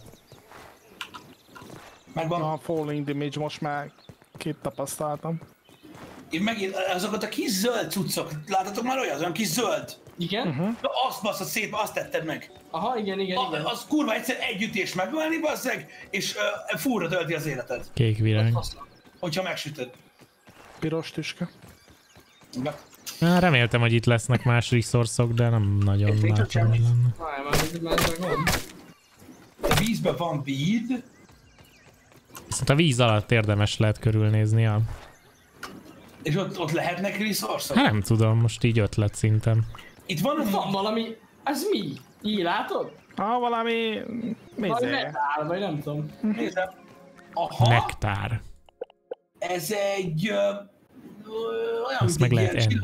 [SPEAKER 1] Megvan.
[SPEAKER 3] A Falling Damage most már két tapasztaltam.
[SPEAKER 1] Én megint azokat a kis zöld cuccok, láttatok már olyan kis zöld?
[SPEAKER 4] Igen?
[SPEAKER 1] Na azt basszad szép, azt tetted meg.
[SPEAKER 4] Aha, igen.
[SPEAKER 1] Az kurva egyszer egy ütés megölni, basszeg, és fúrra tölti az életed.
[SPEAKER 2] Kék virág.
[SPEAKER 1] Hogyha megsütöd.
[SPEAKER 3] Piros tüske.
[SPEAKER 2] Reméltem, hogy itt lesznek más resource-ok, de nem nagyon látom, hogy lenne.
[SPEAKER 4] Már van.
[SPEAKER 1] A vízben van weed.
[SPEAKER 2] Viszont a víz alatt érdemes lehet körülnézni, ja.
[SPEAKER 1] És ott lehetnek resource-ok?
[SPEAKER 2] Hát nem tudom, most így ötlet szinten.
[SPEAKER 1] Itt van
[SPEAKER 4] valami... Ez mi? Így látod?
[SPEAKER 3] Valami...
[SPEAKER 4] Vagy metál, vagy nem tudom.
[SPEAKER 1] Nézem. Aha.
[SPEAKER 2] Nektár.
[SPEAKER 1] Ez egy... olyan,
[SPEAKER 2] azt meg lehet enni.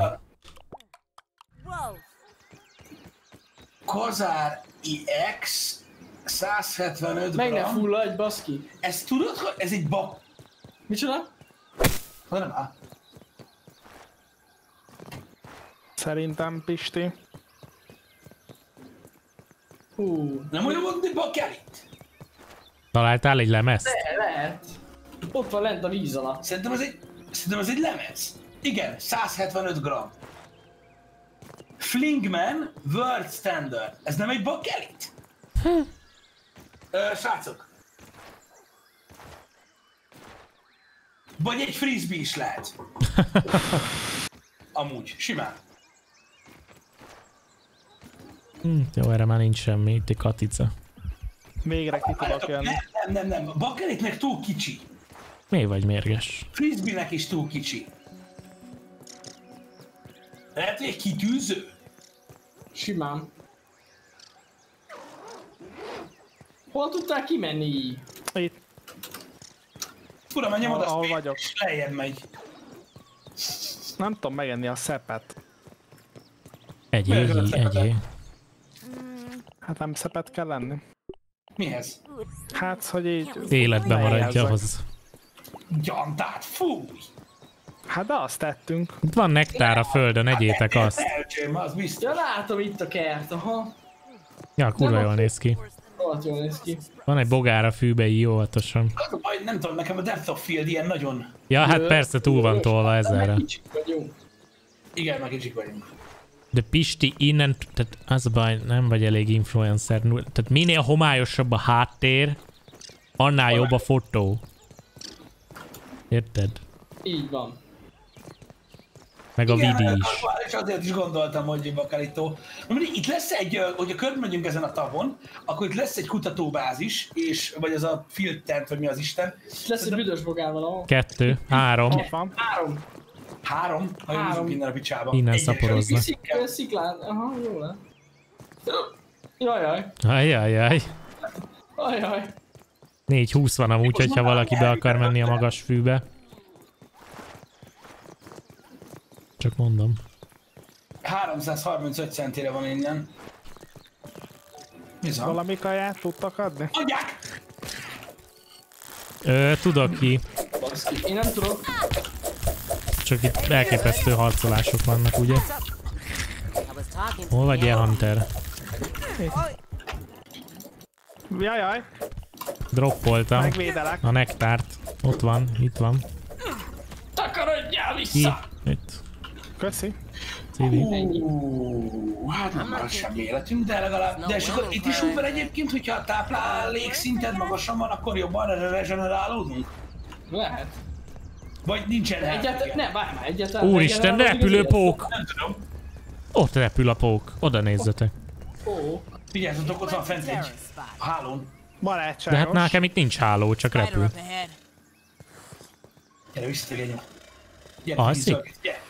[SPEAKER 2] Kazár IX 175
[SPEAKER 4] Meg ne
[SPEAKER 1] gram.
[SPEAKER 4] fulladj, baszki.
[SPEAKER 1] Ez tudod, hogy ez egy bak...
[SPEAKER 4] Micsoda?
[SPEAKER 1] Nem áll.
[SPEAKER 3] Szerintem, Pisti.
[SPEAKER 1] Nem olyan volt, mint bakelit?
[SPEAKER 2] Találtál egy lemezt?
[SPEAKER 4] Lehet. Ott van lent a víz alatt.
[SPEAKER 1] Szerintem ez egy lemez. Igen, 175 gram. Flingman World Standard. Ez nem egy bakelit? Srácok. Vagy egy frisbee is lehet. Amúgy, simán.
[SPEAKER 2] Jó, erre már nincs semmi, itt egy katica.
[SPEAKER 3] Végre ki tudok jönni.
[SPEAKER 1] Nem. Bakelitnek túl kicsi.
[SPEAKER 2] Mi vagy mérges?
[SPEAKER 1] Frisbee-nek is túl kicsi. Lehet, hogy egy kitűző?
[SPEAKER 4] Simán. Hol tudtál kimenni így?
[SPEAKER 3] Itt.
[SPEAKER 1] Fura, már nyomod
[SPEAKER 3] Ahol
[SPEAKER 1] azt
[SPEAKER 3] vagyok.
[SPEAKER 1] és lejjebb megy.
[SPEAKER 3] Nem tudom megenni a szepet.
[SPEAKER 2] Egyé.
[SPEAKER 3] Hát nem szepet kell lenni.
[SPEAKER 1] Mihez?
[SPEAKER 3] Hát, hogy így...
[SPEAKER 2] Életben maradja ahhoz.
[SPEAKER 1] Gyantát, fúj!
[SPEAKER 3] Hát de azt tettünk.
[SPEAKER 2] Itt van nektár a földön, egyétek azt.
[SPEAKER 1] Elcsém, az biztos.
[SPEAKER 4] Ja, látom itt a kert, aha.
[SPEAKER 2] Ja, kurva jól néz ki.
[SPEAKER 4] Rohadt jól néz ki.
[SPEAKER 2] Van egy bogár a fűbe, így óvatosan.
[SPEAKER 1] Az a baj, nem tudom, nekem a Depth of Field ilyen nagyon...
[SPEAKER 2] Ja, hát persze túl van tolva ezerre.
[SPEAKER 4] Kicsik vagyunk.
[SPEAKER 1] Igen, meg kicsik vagyunk.
[SPEAKER 2] De Pisti innen, tehát az a baj, nem vagy elég influencer. Tehát minél homályosabb a háttér, annál jobb a fotó. Érted?
[SPEAKER 4] Így van.
[SPEAKER 2] Meg a vidi is.
[SPEAKER 1] És azért is gondoltam, hogy Bakalito. Itt lesz egy, hogyha körülmegyünk ezen a tavon, akkor itt lesz egy kutatóbázis, és, vagy az a field tent, vagy mi az Isten.
[SPEAKER 4] Lesz egy büdös bogár valahol.
[SPEAKER 2] 2, 3.
[SPEAKER 3] Ott van.
[SPEAKER 1] 3, ha jövünk innen a picsába.
[SPEAKER 2] Innen szaporoznak.
[SPEAKER 4] Sziklán, aha, jó le. Jajjaj.
[SPEAKER 2] Ajjajjaj.
[SPEAKER 4] Ajjaj.
[SPEAKER 2] 4-20 van amúgy, hogyha valaki be akar menni a magas fűbe. Csak mondom.
[SPEAKER 1] 335 centire van innen. Bizony.
[SPEAKER 3] Valami kaját tudtak adni?
[SPEAKER 1] Adják!
[SPEAKER 2] Tudok ki.
[SPEAKER 4] Én nem tudok.
[SPEAKER 2] Csak itt elképesztő harcolások vannak, ugye? Hol vagy ilyen Hunter?
[SPEAKER 3] Jajjaj,
[SPEAKER 2] Droppoltam
[SPEAKER 3] megvédelek.
[SPEAKER 2] a nektárt. Ott van, itt van.
[SPEAKER 4] Takarodjál
[SPEAKER 2] Ki?
[SPEAKER 4] vissza!
[SPEAKER 2] Itt.
[SPEAKER 3] Köszi.
[SPEAKER 2] Civi.
[SPEAKER 1] Hát nem marad semmi életünk, de legalább... De és akkor itt is úgy van egyébként, hogyha a táplálékszinted magasan van, akkor jobban regenerálódunk?
[SPEAKER 4] Lehet.
[SPEAKER 1] Vagy nincsen
[SPEAKER 4] Egyáltalán, ne, várj már, egyáltalán.
[SPEAKER 2] Úristen, repülő pók!
[SPEAKER 1] Nem tudom.
[SPEAKER 2] Ott repül a pók. Oda nézzetek.
[SPEAKER 4] Ó,
[SPEAKER 1] Vigyázzatok, ott van fent egy hálón.
[SPEAKER 2] De hát
[SPEAKER 3] Barátságos.
[SPEAKER 2] nekem itt nincs háló, csak repül.
[SPEAKER 1] Gyere, visszategyenjük. Gyere,
[SPEAKER 2] Alszik?
[SPEAKER 1] vissza, gyere.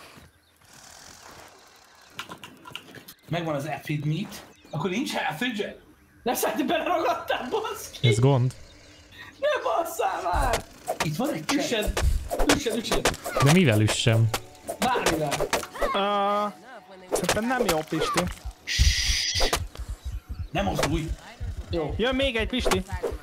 [SPEAKER 1] Megvan az Apid Meat. Akkor nincs Halfridge?
[SPEAKER 4] ne szedj, beleragadtál, baszki!
[SPEAKER 2] Ez gond.
[SPEAKER 4] Ne basszál már!
[SPEAKER 1] Itt van egy cset.
[SPEAKER 4] Üssed.
[SPEAKER 2] De mivel üssem?
[SPEAKER 4] Bármivel.
[SPEAKER 3] Szerintem nem jó, Pisti.
[SPEAKER 1] Nem mozdulj.
[SPEAKER 4] Jó.
[SPEAKER 3] Jön még egy, Pisti.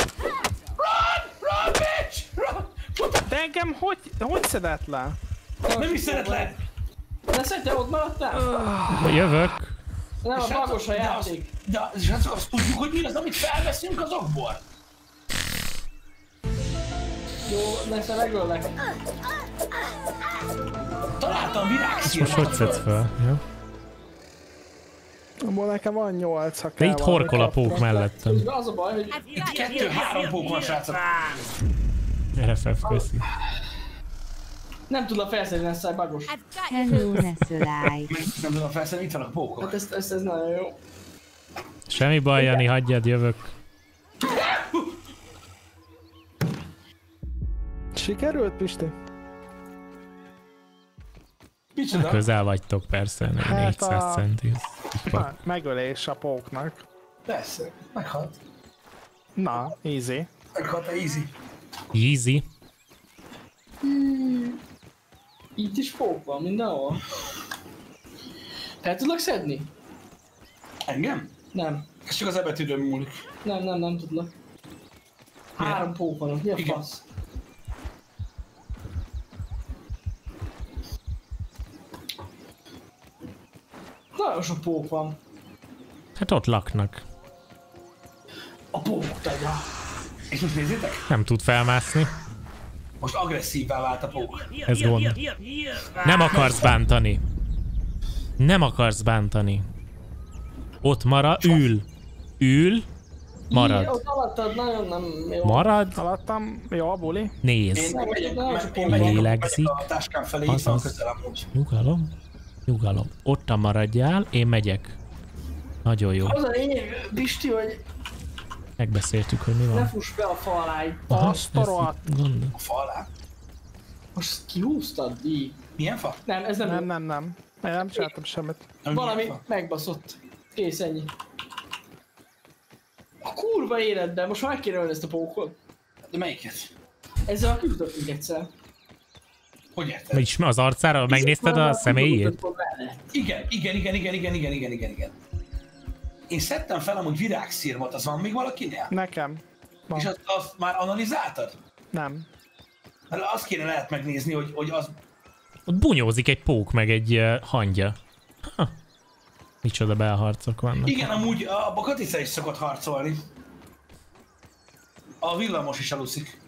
[SPEAKER 1] Run, bitch! Run!
[SPEAKER 3] De engem hogy szedett le?
[SPEAKER 1] Nem is szeretlek!
[SPEAKER 4] Ne szedj, te ott maradtál?
[SPEAKER 2] Jövök.
[SPEAKER 4] Nem, a bagos a játék.
[SPEAKER 1] De srácok, azt tudjuk, hogy mi az, amit felveszünk azokból?
[SPEAKER 4] Jó, lesz, megöllek.
[SPEAKER 1] Találtam
[SPEAKER 2] Most
[SPEAKER 1] virágszírmat.
[SPEAKER 2] hogy szedsz fel? Ja.
[SPEAKER 3] Abból nekem van 8, ha
[SPEAKER 2] De
[SPEAKER 3] kell
[SPEAKER 2] itt horkol a pók mellettem.
[SPEAKER 4] Az a baj, hogy
[SPEAKER 1] Itt 2-3 pók van, srácok.
[SPEAKER 2] FF, köszi.
[SPEAKER 4] nem tudlak felszedni ezt a bagos.
[SPEAKER 6] Hello, Nesselai.
[SPEAKER 1] Nem tudom felszedni, itt vannak pókok.
[SPEAKER 4] Hát ez nagyon jó.
[SPEAKER 2] Semmi baj, Jani, hagyjad, jövök.
[SPEAKER 3] Sikerült, Pisti?
[SPEAKER 1] Micsoda?
[SPEAKER 2] Közel vagytok persze,
[SPEAKER 3] Hát
[SPEAKER 2] 400 centi.
[SPEAKER 3] Megölés a póknak.
[SPEAKER 1] Persze, meghalt.
[SPEAKER 3] Na, easy.
[SPEAKER 1] Meghalt a easy.
[SPEAKER 2] Easy.
[SPEAKER 4] Itt is pók van mindenhol. El tudlak szedni?
[SPEAKER 1] Engem?
[SPEAKER 4] Nem.
[SPEAKER 1] Ez csak az ebetűdön múlik.
[SPEAKER 4] Nem tudlak. 3 pók van, mi a
[SPEAKER 1] Igen.
[SPEAKER 4] fasz? Nagyon sok pók van.
[SPEAKER 2] Hát ott laknak.
[SPEAKER 1] A pók tagja. És most nézzétek,
[SPEAKER 2] Nem tud felmászni.
[SPEAKER 1] most agresszívvá vált a pók.
[SPEAKER 2] Ez gond. Nem akarsz bántani. Nem akarsz bántani. Ott marad, ül. Ül. Marad.
[SPEAKER 4] Ott alattad nagyon nem jó.
[SPEAKER 2] Marad.
[SPEAKER 3] Alattam, jó a buli.
[SPEAKER 2] Nézd.
[SPEAKER 1] Én megyek
[SPEAKER 2] Lélegzik.
[SPEAKER 1] a táskám felé, itt van
[SPEAKER 2] Azaz.
[SPEAKER 1] közel amúgy.
[SPEAKER 2] Nyugalom. Nyugalom. Ottan maradjál, én megyek. Nagyon jó.
[SPEAKER 4] Az a lényeg, Pisti, hogy
[SPEAKER 2] Megbeszéltük, hogy mi
[SPEAKER 4] ne
[SPEAKER 2] van.
[SPEAKER 4] fuss be a fal alá.
[SPEAKER 3] Azt a rohadt.
[SPEAKER 2] Gond.
[SPEAKER 1] A fa alá.
[SPEAKER 4] Most kihúztad, Di?
[SPEAKER 1] Milyen fa?
[SPEAKER 4] Nem, ez nem,
[SPEAKER 3] Nem. Én nem csináltam semmit.
[SPEAKER 4] Valami
[SPEAKER 1] Milyen fa?
[SPEAKER 4] megbaszott. Kész, ennyi. A kurva életben, most már meg kéne ölni ezt a pókot.
[SPEAKER 1] De melyiket?
[SPEAKER 4] Ezzel a küzdöttünk egyszer.
[SPEAKER 1] Hogy érted?
[SPEAKER 2] És az arcára megnézted a személyét?
[SPEAKER 1] Igen. én szedtem fel amúgy virágszirmot, az van még valakinél?
[SPEAKER 3] Nekem. Van.
[SPEAKER 1] És azt már analizáltad?
[SPEAKER 3] Nem.
[SPEAKER 1] Mert azt kéne lehet megnézni, hogy az...
[SPEAKER 2] Ott bunyózik egy pók meg egy hangya. Ha. Micsoda belharcok vannak.
[SPEAKER 1] Igen, amúgy a Katica is szokott harcolni. A villamos is aluszik.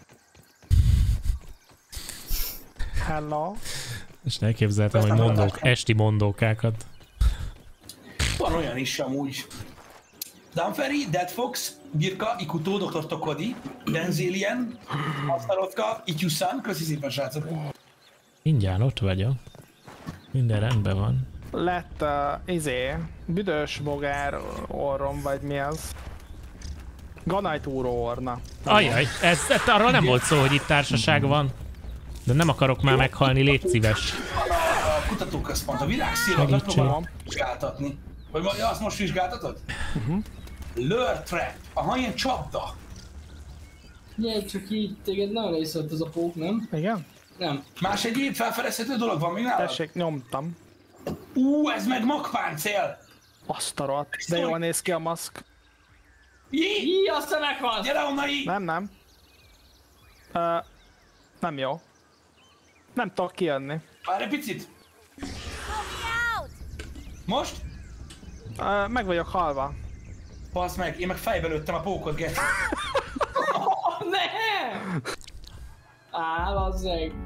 [SPEAKER 3] Hello.
[SPEAKER 2] És elképzeltem, hogy mondók, esti mondókákat.
[SPEAKER 1] Van olyan is amúgy. Danferi, Dead Fox, Birka, Ikuto, Dr. Tokodi, Denzilien, Asztarotka, Ityusan, köszi szépen srácok.
[SPEAKER 2] Mindjárt ott vagyok. Minden rendben van.
[SPEAKER 3] Lett büdös bogár orrom, vagy mi az? Ganajtúró orna.
[SPEAKER 2] Ajaj, ez arról nem volt szó, hogy itt társaság van. De nem akarok már meghalni, légy szíves.
[SPEAKER 1] A kutatóközpont, a világszírot megpróbálom vizsgáltatni. Vagy azt most vizsgáltatod? Lure Trap, aha, ilyen csapda.
[SPEAKER 4] Jaj, csak így téged nagyon észrevett ez a pók, nem?
[SPEAKER 3] Igen?
[SPEAKER 4] Nem.
[SPEAKER 1] Más egyéb felfedezhető dolog van még nálad?
[SPEAKER 3] Tessék, nyomtam.
[SPEAKER 1] Ez meg magpáncél!
[SPEAKER 3] Azt a rohadt, de jól néz ki a maszk.
[SPEAKER 1] Jé!
[SPEAKER 4] Aztán meghalsz!
[SPEAKER 1] Gyere onnan, Jé!
[SPEAKER 3] Nem. Nem jó. Nem tudok kijönni.
[SPEAKER 1] Várj egy picit! Most?
[SPEAKER 3] Meg vagyok halva.
[SPEAKER 1] Basz meg, én meg fejbe lőttem a pókot, Get.
[SPEAKER 4] Nem! Bazzeg.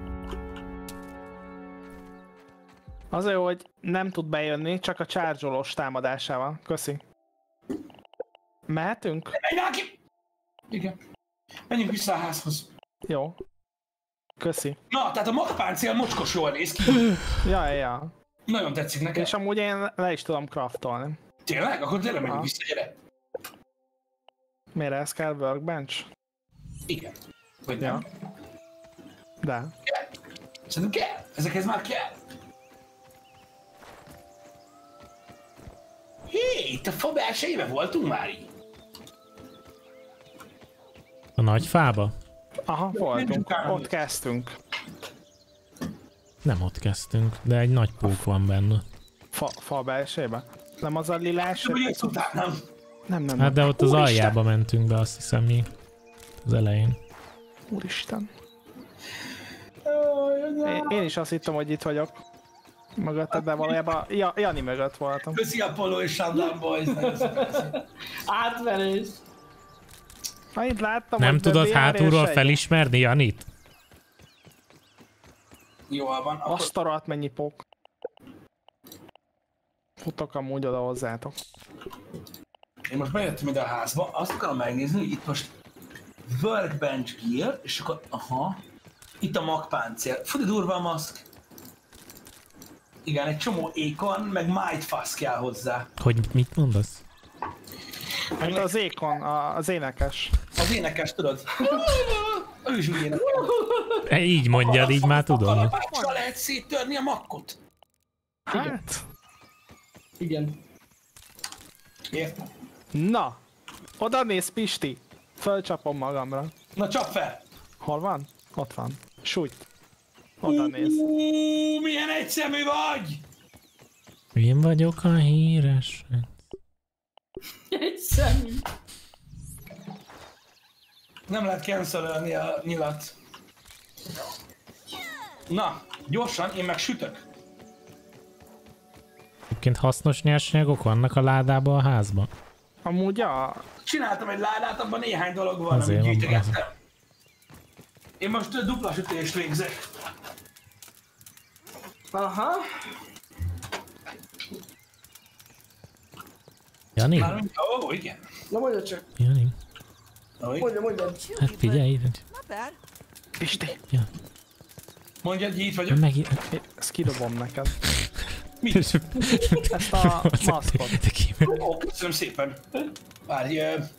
[SPEAKER 3] Az jó, hogy nem tud bejönni, csak a charge-olós támadásával. Köszi. Mehetünk?
[SPEAKER 1] Menj valaki! Igen. Menjünk vissza a házhoz.
[SPEAKER 3] Jó. Köszi.
[SPEAKER 1] Na, tehát a magpáncél mocskos jól néz ki.
[SPEAKER 3] Ja.
[SPEAKER 1] Nagyon tetszik nekem.
[SPEAKER 3] És amúgy én le is tudom craftolni.
[SPEAKER 1] Tényleg? Akkor tényleg menjünk vissza, gyere.
[SPEAKER 3] Mire ez kell? Workbench?
[SPEAKER 1] Igen. Vagy nem?
[SPEAKER 3] De.
[SPEAKER 1] Kell. Szerintem kell. Ezekhez már kell. Hé, itt a fa belsejében voltunk már így.
[SPEAKER 2] A nagy fába?
[SPEAKER 3] Aha, voltunk. Ott kezdtünk.
[SPEAKER 2] Nem ott kezdtünk, de egy nagy pók van benne.
[SPEAKER 3] Fa belsejében? Nem az a lilás? Nem.
[SPEAKER 2] Hát de ott az aljába mentünk be, azt hiszem mi. Az elején.
[SPEAKER 3] Úristen. Én is azt hittem, hogy itt vagyok. Mögötted, de valójában Jani mögött voltam.
[SPEAKER 1] Köszi Apollo és Sandam Boys.
[SPEAKER 4] Átverés.
[SPEAKER 3] Itt láttam,
[SPEAKER 2] nem
[SPEAKER 3] hogy
[SPEAKER 2] tudod hátulról felismerni Janit?
[SPEAKER 1] Jól van. Akkor...
[SPEAKER 3] Azt a rohadt mennyi pók. Futok amúgy oda hozzátok.
[SPEAKER 1] Én most bejöttem ide a házba, azt akarom megnézni, hogy itt most Workbench Gear, és akkor, itt a magpáncél. Fudi durva a maszk. Igen, egy csomó ékon, meg Mindfuss kell hozzá.
[SPEAKER 2] Hogy mit mondasz?
[SPEAKER 3] Hát az ékon, az énekes.
[SPEAKER 1] Az énekes, tudod? Ő is úgy énekel.
[SPEAKER 2] Így mondjad, így már tudom.
[SPEAKER 1] A kalapáccsal lehet széttörni a makkot.
[SPEAKER 3] Hát?
[SPEAKER 4] Igen.
[SPEAKER 1] Értem.
[SPEAKER 3] Na! Oda néz Pisti! Fölcsapom magamra.
[SPEAKER 1] Na csap fel!
[SPEAKER 3] Hol van? Ott van. Sújt. Oda néz.
[SPEAKER 1] Milyen egyszemű vagy!
[SPEAKER 2] Én vagyok a híres.
[SPEAKER 4] Egy szemű.
[SPEAKER 1] Nem lehet cancelölni a nyilat. Na, gyorsan, én meg sütök.
[SPEAKER 2] Egyébként hasznos nyersanyagok vannak a ládában a házban?
[SPEAKER 3] Amúgy
[SPEAKER 1] Csináltam egy ládát, abban néhány dolog van,
[SPEAKER 2] Azért
[SPEAKER 1] amit
[SPEAKER 2] van,
[SPEAKER 1] gyűjtögettem. Én most dupla sütést végzek.
[SPEAKER 4] Aha.
[SPEAKER 2] Jani?
[SPEAKER 1] Igen.
[SPEAKER 4] Na mondja csak.
[SPEAKER 2] Jani?
[SPEAKER 4] Mondja.
[SPEAKER 2] Hát figyelj.
[SPEAKER 3] Pisti.
[SPEAKER 2] Ja.
[SPEAKER 1] Mondja, hogy itt vagyok.
[SPEAKER 3] Ezt kidobom neked.
[SPEAKER 1] Mit?
[SPEAKER 3] Ezt a maszkot.
[SPEAKER 1] Ó, köszönöm szépen. Várj,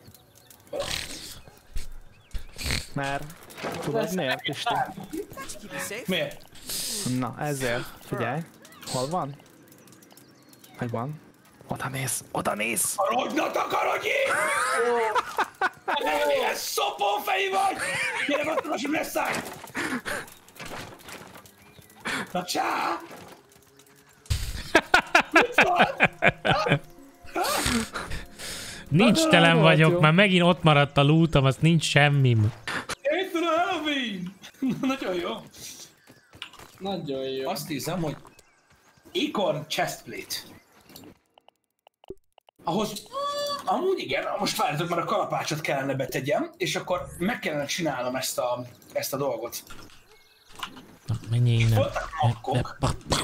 [SPEAKER 3] Mert tudod miért, Pisti?
[SPEAKER 1] miért?
[SPEAKER 3] Na, ezért. Figyelj. Hol van? Megvan. Oda néz! Oda néz!
[SPEAKER 1] A rogyna takarodj! Milyen szopófejű vagy! Gyere, basszanos, hogy messzállj! Na csá! Mit van?
[SPEAKER 2] Nincs telen vagyok, már megint ott maradt a lootom, az nincs semmim.
[SPEAKER 1] Észre a Halloween! Nagyon jó.
[SPEAKER 4] Nagyon jó.
[SPEAKER 1] Azt hiszem, hogy Acorn Chestplate. Ahhoz... Amúgy igen, most várjátok, mert a kalapácsot kellene betegyem, és akkor meg kellene csinálnom ezt a dolgot.
[SPEAKER 2] Na, menj innen.
[SPEAKER 1] Voltak makkok.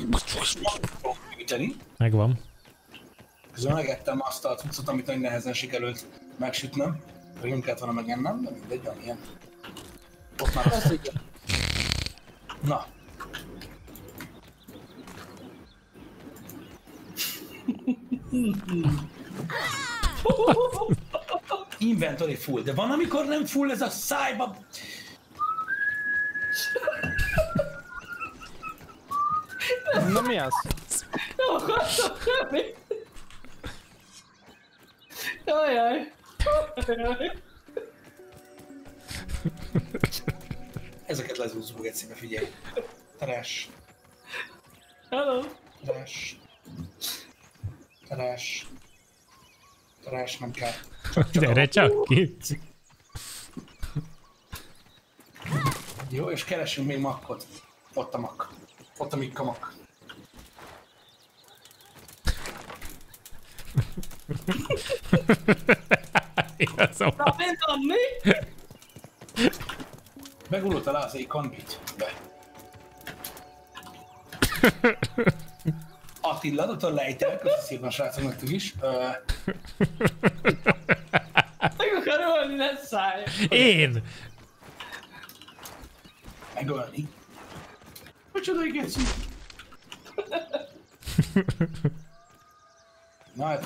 [SPEAKER 2] Megvan.
[SPEAKER 1] Közben megettem azt a cuccot, amit nagyon nehezen sikerült megsütnöm. Vagy nem kellett volna megennem, de mindegy, van ilyen. Ott már az így. Na. Inventory full, de van amikor nem full ez a szájba.
[SPEAKER 3] Na mi az?
[SPEAKER 4] Nem akartam semmi. Jajjaj.
[SPEAKER 1] Ezeket lezúzzuk egyszerűen, figyelj. Trash.
[SPEAKER 4] Hello.
[SPEAKER 1] Trash. Trash. Trash, nem kell.
[SPEAKER 2] Gyere csak ki.
[SPEAKER 1] Jó, és keresünk még makkot. Ott a makk. Ott a mikka makk.
[SPEAKER 2] Igazam.
[SPEAKER 4] Na, mondtam mi?
[SPEAKER 1] Begulolta le az Acorn-bit. Be. Attila, dr. Leiter, köszönöm szépen srácok nektek is.
[SPEAKER 4] Meg akar ölni, ne szállj.
[SPEAKER 2] Én!
[SPEAKER 1] Megölni. Micsoda igeci? Na hát...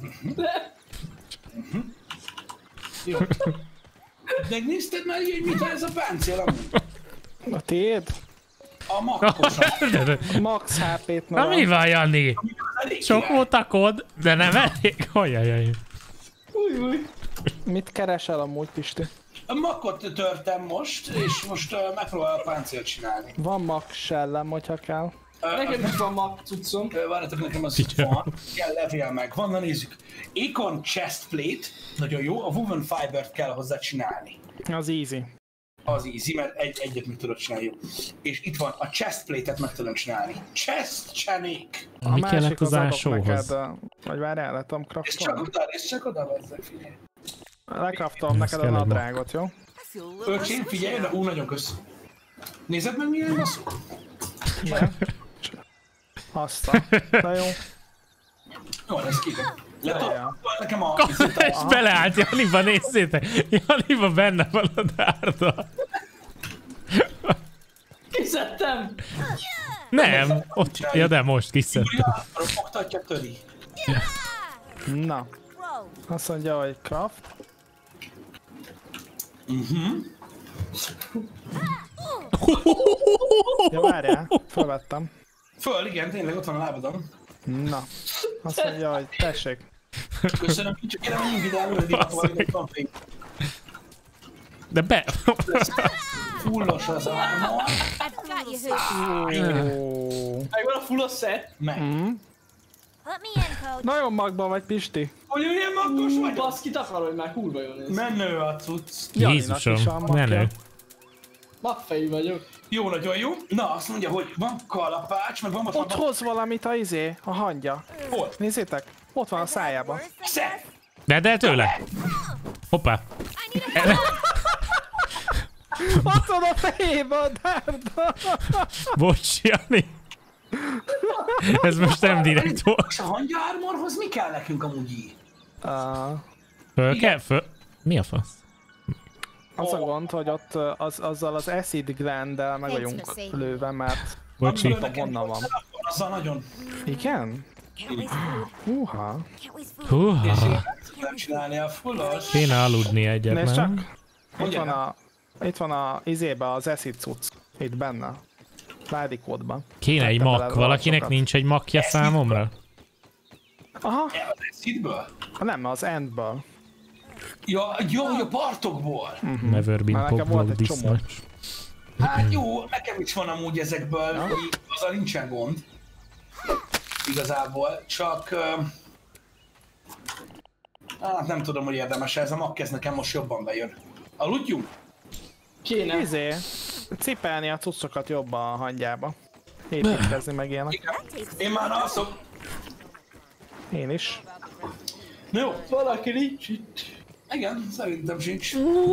[SPEAKER 1] Jó. Megnézted már így, hogy mit ez a páncél amúgy?
[SPEAKER 3] A tiéd?
[SPEAKER 1] A makkosat.
[SPEAKER 3] Max HP-t
[SPEAKER 2] Na mi van, Jani?
[SPEAKER 1] Elég
[SPEAKER 2] Sok
[SPEAKER 1] király.
[SPEAKER 2] volt a kód, de nem elég. Ajajaj.
[SPEAKER 4] Új.
[SPEAKER 3] Mit keresel amúgy, Pisti?
[SPEAKER 1] A makkot törtem most, és most megpróbálok páncélt csinálni.
[SPEAKER 3] Van max sellem, hogyha kell.
[SPEAKER 4] Nekem is van mag cuccom.
[SPEAKER 1] Várjátok, nekem az van. Kell levél meg. Van, na nézzük. Acorn Chestplate. Nagyon jó. A Woven Fiber-t kell hozzá csinálni.
[SPEAKER 3] Az easy.
[SPEAKER 1] Az easy, mert egyet meg tudod csinálni. Jó. És itt van, a chestplate-et meg tudom csinálni. Chest csenék!
[SPEAKER 2] Mi kellett az
[SPEAKER 3] adok
[SPEAKER 2] ásóhoz?
[SPEAKER 3] neked, vagy várjál, le tudom craftolni.
[SPEAKER 1] És csak oda vezzek, figyelj.
[SPEAKER 3] Lekraftolom
[SPEAKER 2] Ez
[SPEAKER 3] neked a
[SPEAKER 2] kell egy
[SPEAKER 3] nadrágot, jó?
[SPEAKER 1] Öcsém, figyelj, de nagyon kösz. Nézed meg, milyen basszú?
[SPEAKER 3] Igen. Aztán. Na jó.
[SPEAKER 1] Jó, ez ki.
[SPEAKER 3] Ja.
[SPEAKER 1] Nekem a...
[SPEAKER 2] És beleállt Janiba, nézzétek! Janiba benne van a dárda.
[SPEAKER 4] Kiszedtem.
[SPEAKER 2] Nem, ott, ja de most kiszedtem.
[SPEAKER 1] Júlia, ropogtatja töri.
[SPEAKER 3] Na. Azt mondja, hogy craft. Ja, várjál, felvettem.
[SPEAKER 1] Föl, igen, tényleg ott van a lábadon.
[SPEAKER 3] Na. Azt mondja, hogy tessék.
[SPEAKER 1] Köszönöm, csak kérem, hogy ide előre divatolni, hogy van fény.
[SPEAKER 2] De be...
[SPEAKER 1] Fullos az armor.
[SPEAKER 5] I've got you, Hoops.
[SPEAKER 3] Ó.
[SPEAKER 4] Megvan a full set.
[SPEAKER 1] Meg.
[SPEAKER 5] Let me in, Coach.
[SPEAKER 3] Nagyon magban vagy, Pisti.
[SPEAKER 1] Hogy milyen makkos vagy?
[SPEAKER 4] Baszki, akarod, hogy már kurva jól néz.
[SPEAKER 1] Menő a cucc.
[SPEAKER 3] Janinak is
[SPEAKER 2] Jézusom,
[SPEAKER 3] van
[SPEAKER 2] menő.
[SPEAKER 3] magja.
[SPEAKER 4] Magfejű vagyok.
[SPEAKER 1] Jó, nagyon jó. Na, azt mondja, hogy van kalapács, meg van most
[SPEAKER 3] Ott hoz valamit a a hangja.
[SPEAKER 1] Hol?
[SPEAKER 3] Nézzétek, ott van a szájában.
[SPEAKER 1] Szed!
[SPEAKER 2] Vedd el tőle! Hoppá!
[SPEAKER 3] Ott van a fejébe a dárda.
[SPEAKER 2] Bocs, Jani! Ez most nem direkt volt.
[SPEAKER 1] És a hangya armorhoz mi kell nekünk amúgy így?
[SPEAKER 2] Föl kell? Föl? Mi a fasz?
[SPEAKER 3] Az a gond, hogy ott azzal az acid glanddel meg vagyunk lőve, mert
[SPEAKER 2] Bocsi.
[SPEAKER 3] nem tudom, honnan van.
[SPEAKER 1] Azzal nagyon.
[SPEAKER 3] Igen?
[SPEAKER 5] Can't waste food.
[SPEAKER 3] Húha.
[SPEAKER 5] Can't waste food.
[SPEAKER 2] Húha!
[SPEAKER 1] Nem csinálni a fullos.
[SPEAKER 2] Kéne aludni egyet,
[SPEAKER 3] Nézd
[SPEAKER 2] nem?
[SPEAKER 3] csak. Itt van a izébe az acid cucc. Itt benne. Ládikódban.
[SPEAKER 2] Kéne egy
[SPEAKER 3] Tettem bele
[SPEAKER 2] mak. Valakinek
[SPEAKER 3] sokat.
[SPEAKER 2] nincs egy makja számomra?
[SPEAKER 3] Aha.
[SPEAKER 1] Az acidből?
[SPEAKER 3] Nem, az endből.
[SPEAKER 1] Ja, jó, hogy a partokból.
[SPEAKER 2] Never been
[SPEAKER 3] Már nekem volt
[SPEAKER 2] popped
[SPEAKER 3] egy
[SPEAKER 2] this
[SPEAKER 3] csomó.
[SPEAKER 2] much.
[SPEAKER 1] Hát jó, nekem is van amúgy ezekből, azzal nincsen gond. Igazából, csak... Hát nem tudom, hogy érdemes, ez a mag kezd nekem most jobban bejön. Aludjunk?
[SPEAKER 3] Kéne. Cipelni a cuccokat jobban a hangyába. Építkezni meg ilyenek.
[SPEAKER 1] Igen. Én már alszom.
[SPEAKER 3] Én is.
[SPEAKER 1] Na jó.
[SPEAKER 4] Valaki nincs itt.
[SPEAKER 1] Igen, szerintem sincs.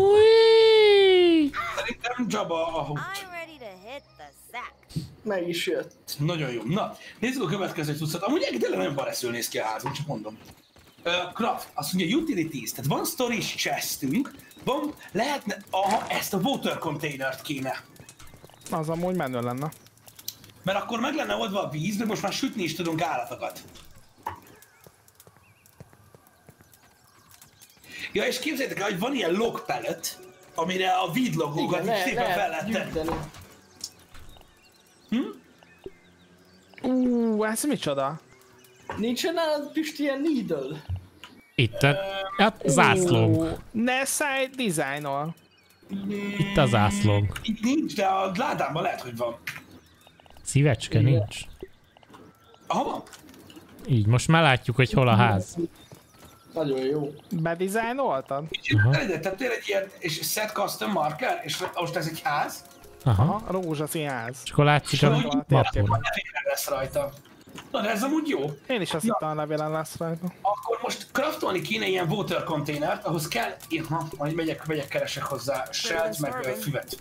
[SPEAKER 1] Szerintem Jabba a hút.
[SPEAKER 5] I'm ready to hit the sack.
[SPEAKER 4] Meg is jött.
[SPEAKER 1] Nagyon jó. Na, nézzük a következő cuccot. Amúgy tényleg nagyon bareszül néz ki a házunk, csak mondom. Craft, azt mondja utilities, tehát van storage chestünk, van, lehetne, ezt a water containert kéne.
[SPEAKER 3] Az amúgy menő lenne.
[SPEAKER 1] Mert akkor meg lenne oldva a víz, de most már sütni is tudunk állatokat. Ja, és képzeljétek el, hogy van ilyen log pallet, amire a weed logókat így szépen fel lehet tenni.
[SPEAKER 3] Ez micsoda?
[SPEAKER 4] Nincsen nálad Pisti ilyen needle?
[SPEAKER 2] Itt a zászlónk.
[SPEAKER 3] Ne szállj dizájnol.
[SPEAKER 2] Itt a zászlónk.
[SPEAKER 1] Itt nincs, de a ládámban lehet, hogy van.
[SPEAKER 2] Szívecske nincs.
[SPEAKER 1] Aha, van.
[SPEAKER 2] Így, most már látjuk, hogy hol a ház.
[SPEAKER 4] Nagyon jó.
[SPEAKER 3] Bedizájnoltad?
[SPEAKER 1] Tettél egy ilyen, és set custom marker, és most ez egy ház.
[SPEAKER 2] Aha.
[SPEAKER 3] Rózsaszín ház.
[SPEAKER 2] És akkor látszik a mapon.
[SPEAKER 1] Lesz rajta. Na, de ez amúgy jó.
[SPEAKER 3] Én is azt hittem, a levélen lesz rajta.
[SPEAKER 1] Akkor most craftolni kéne ilyen water containert, ahhoz kell, majd megyek keresek hozzá shellt, meg füvet.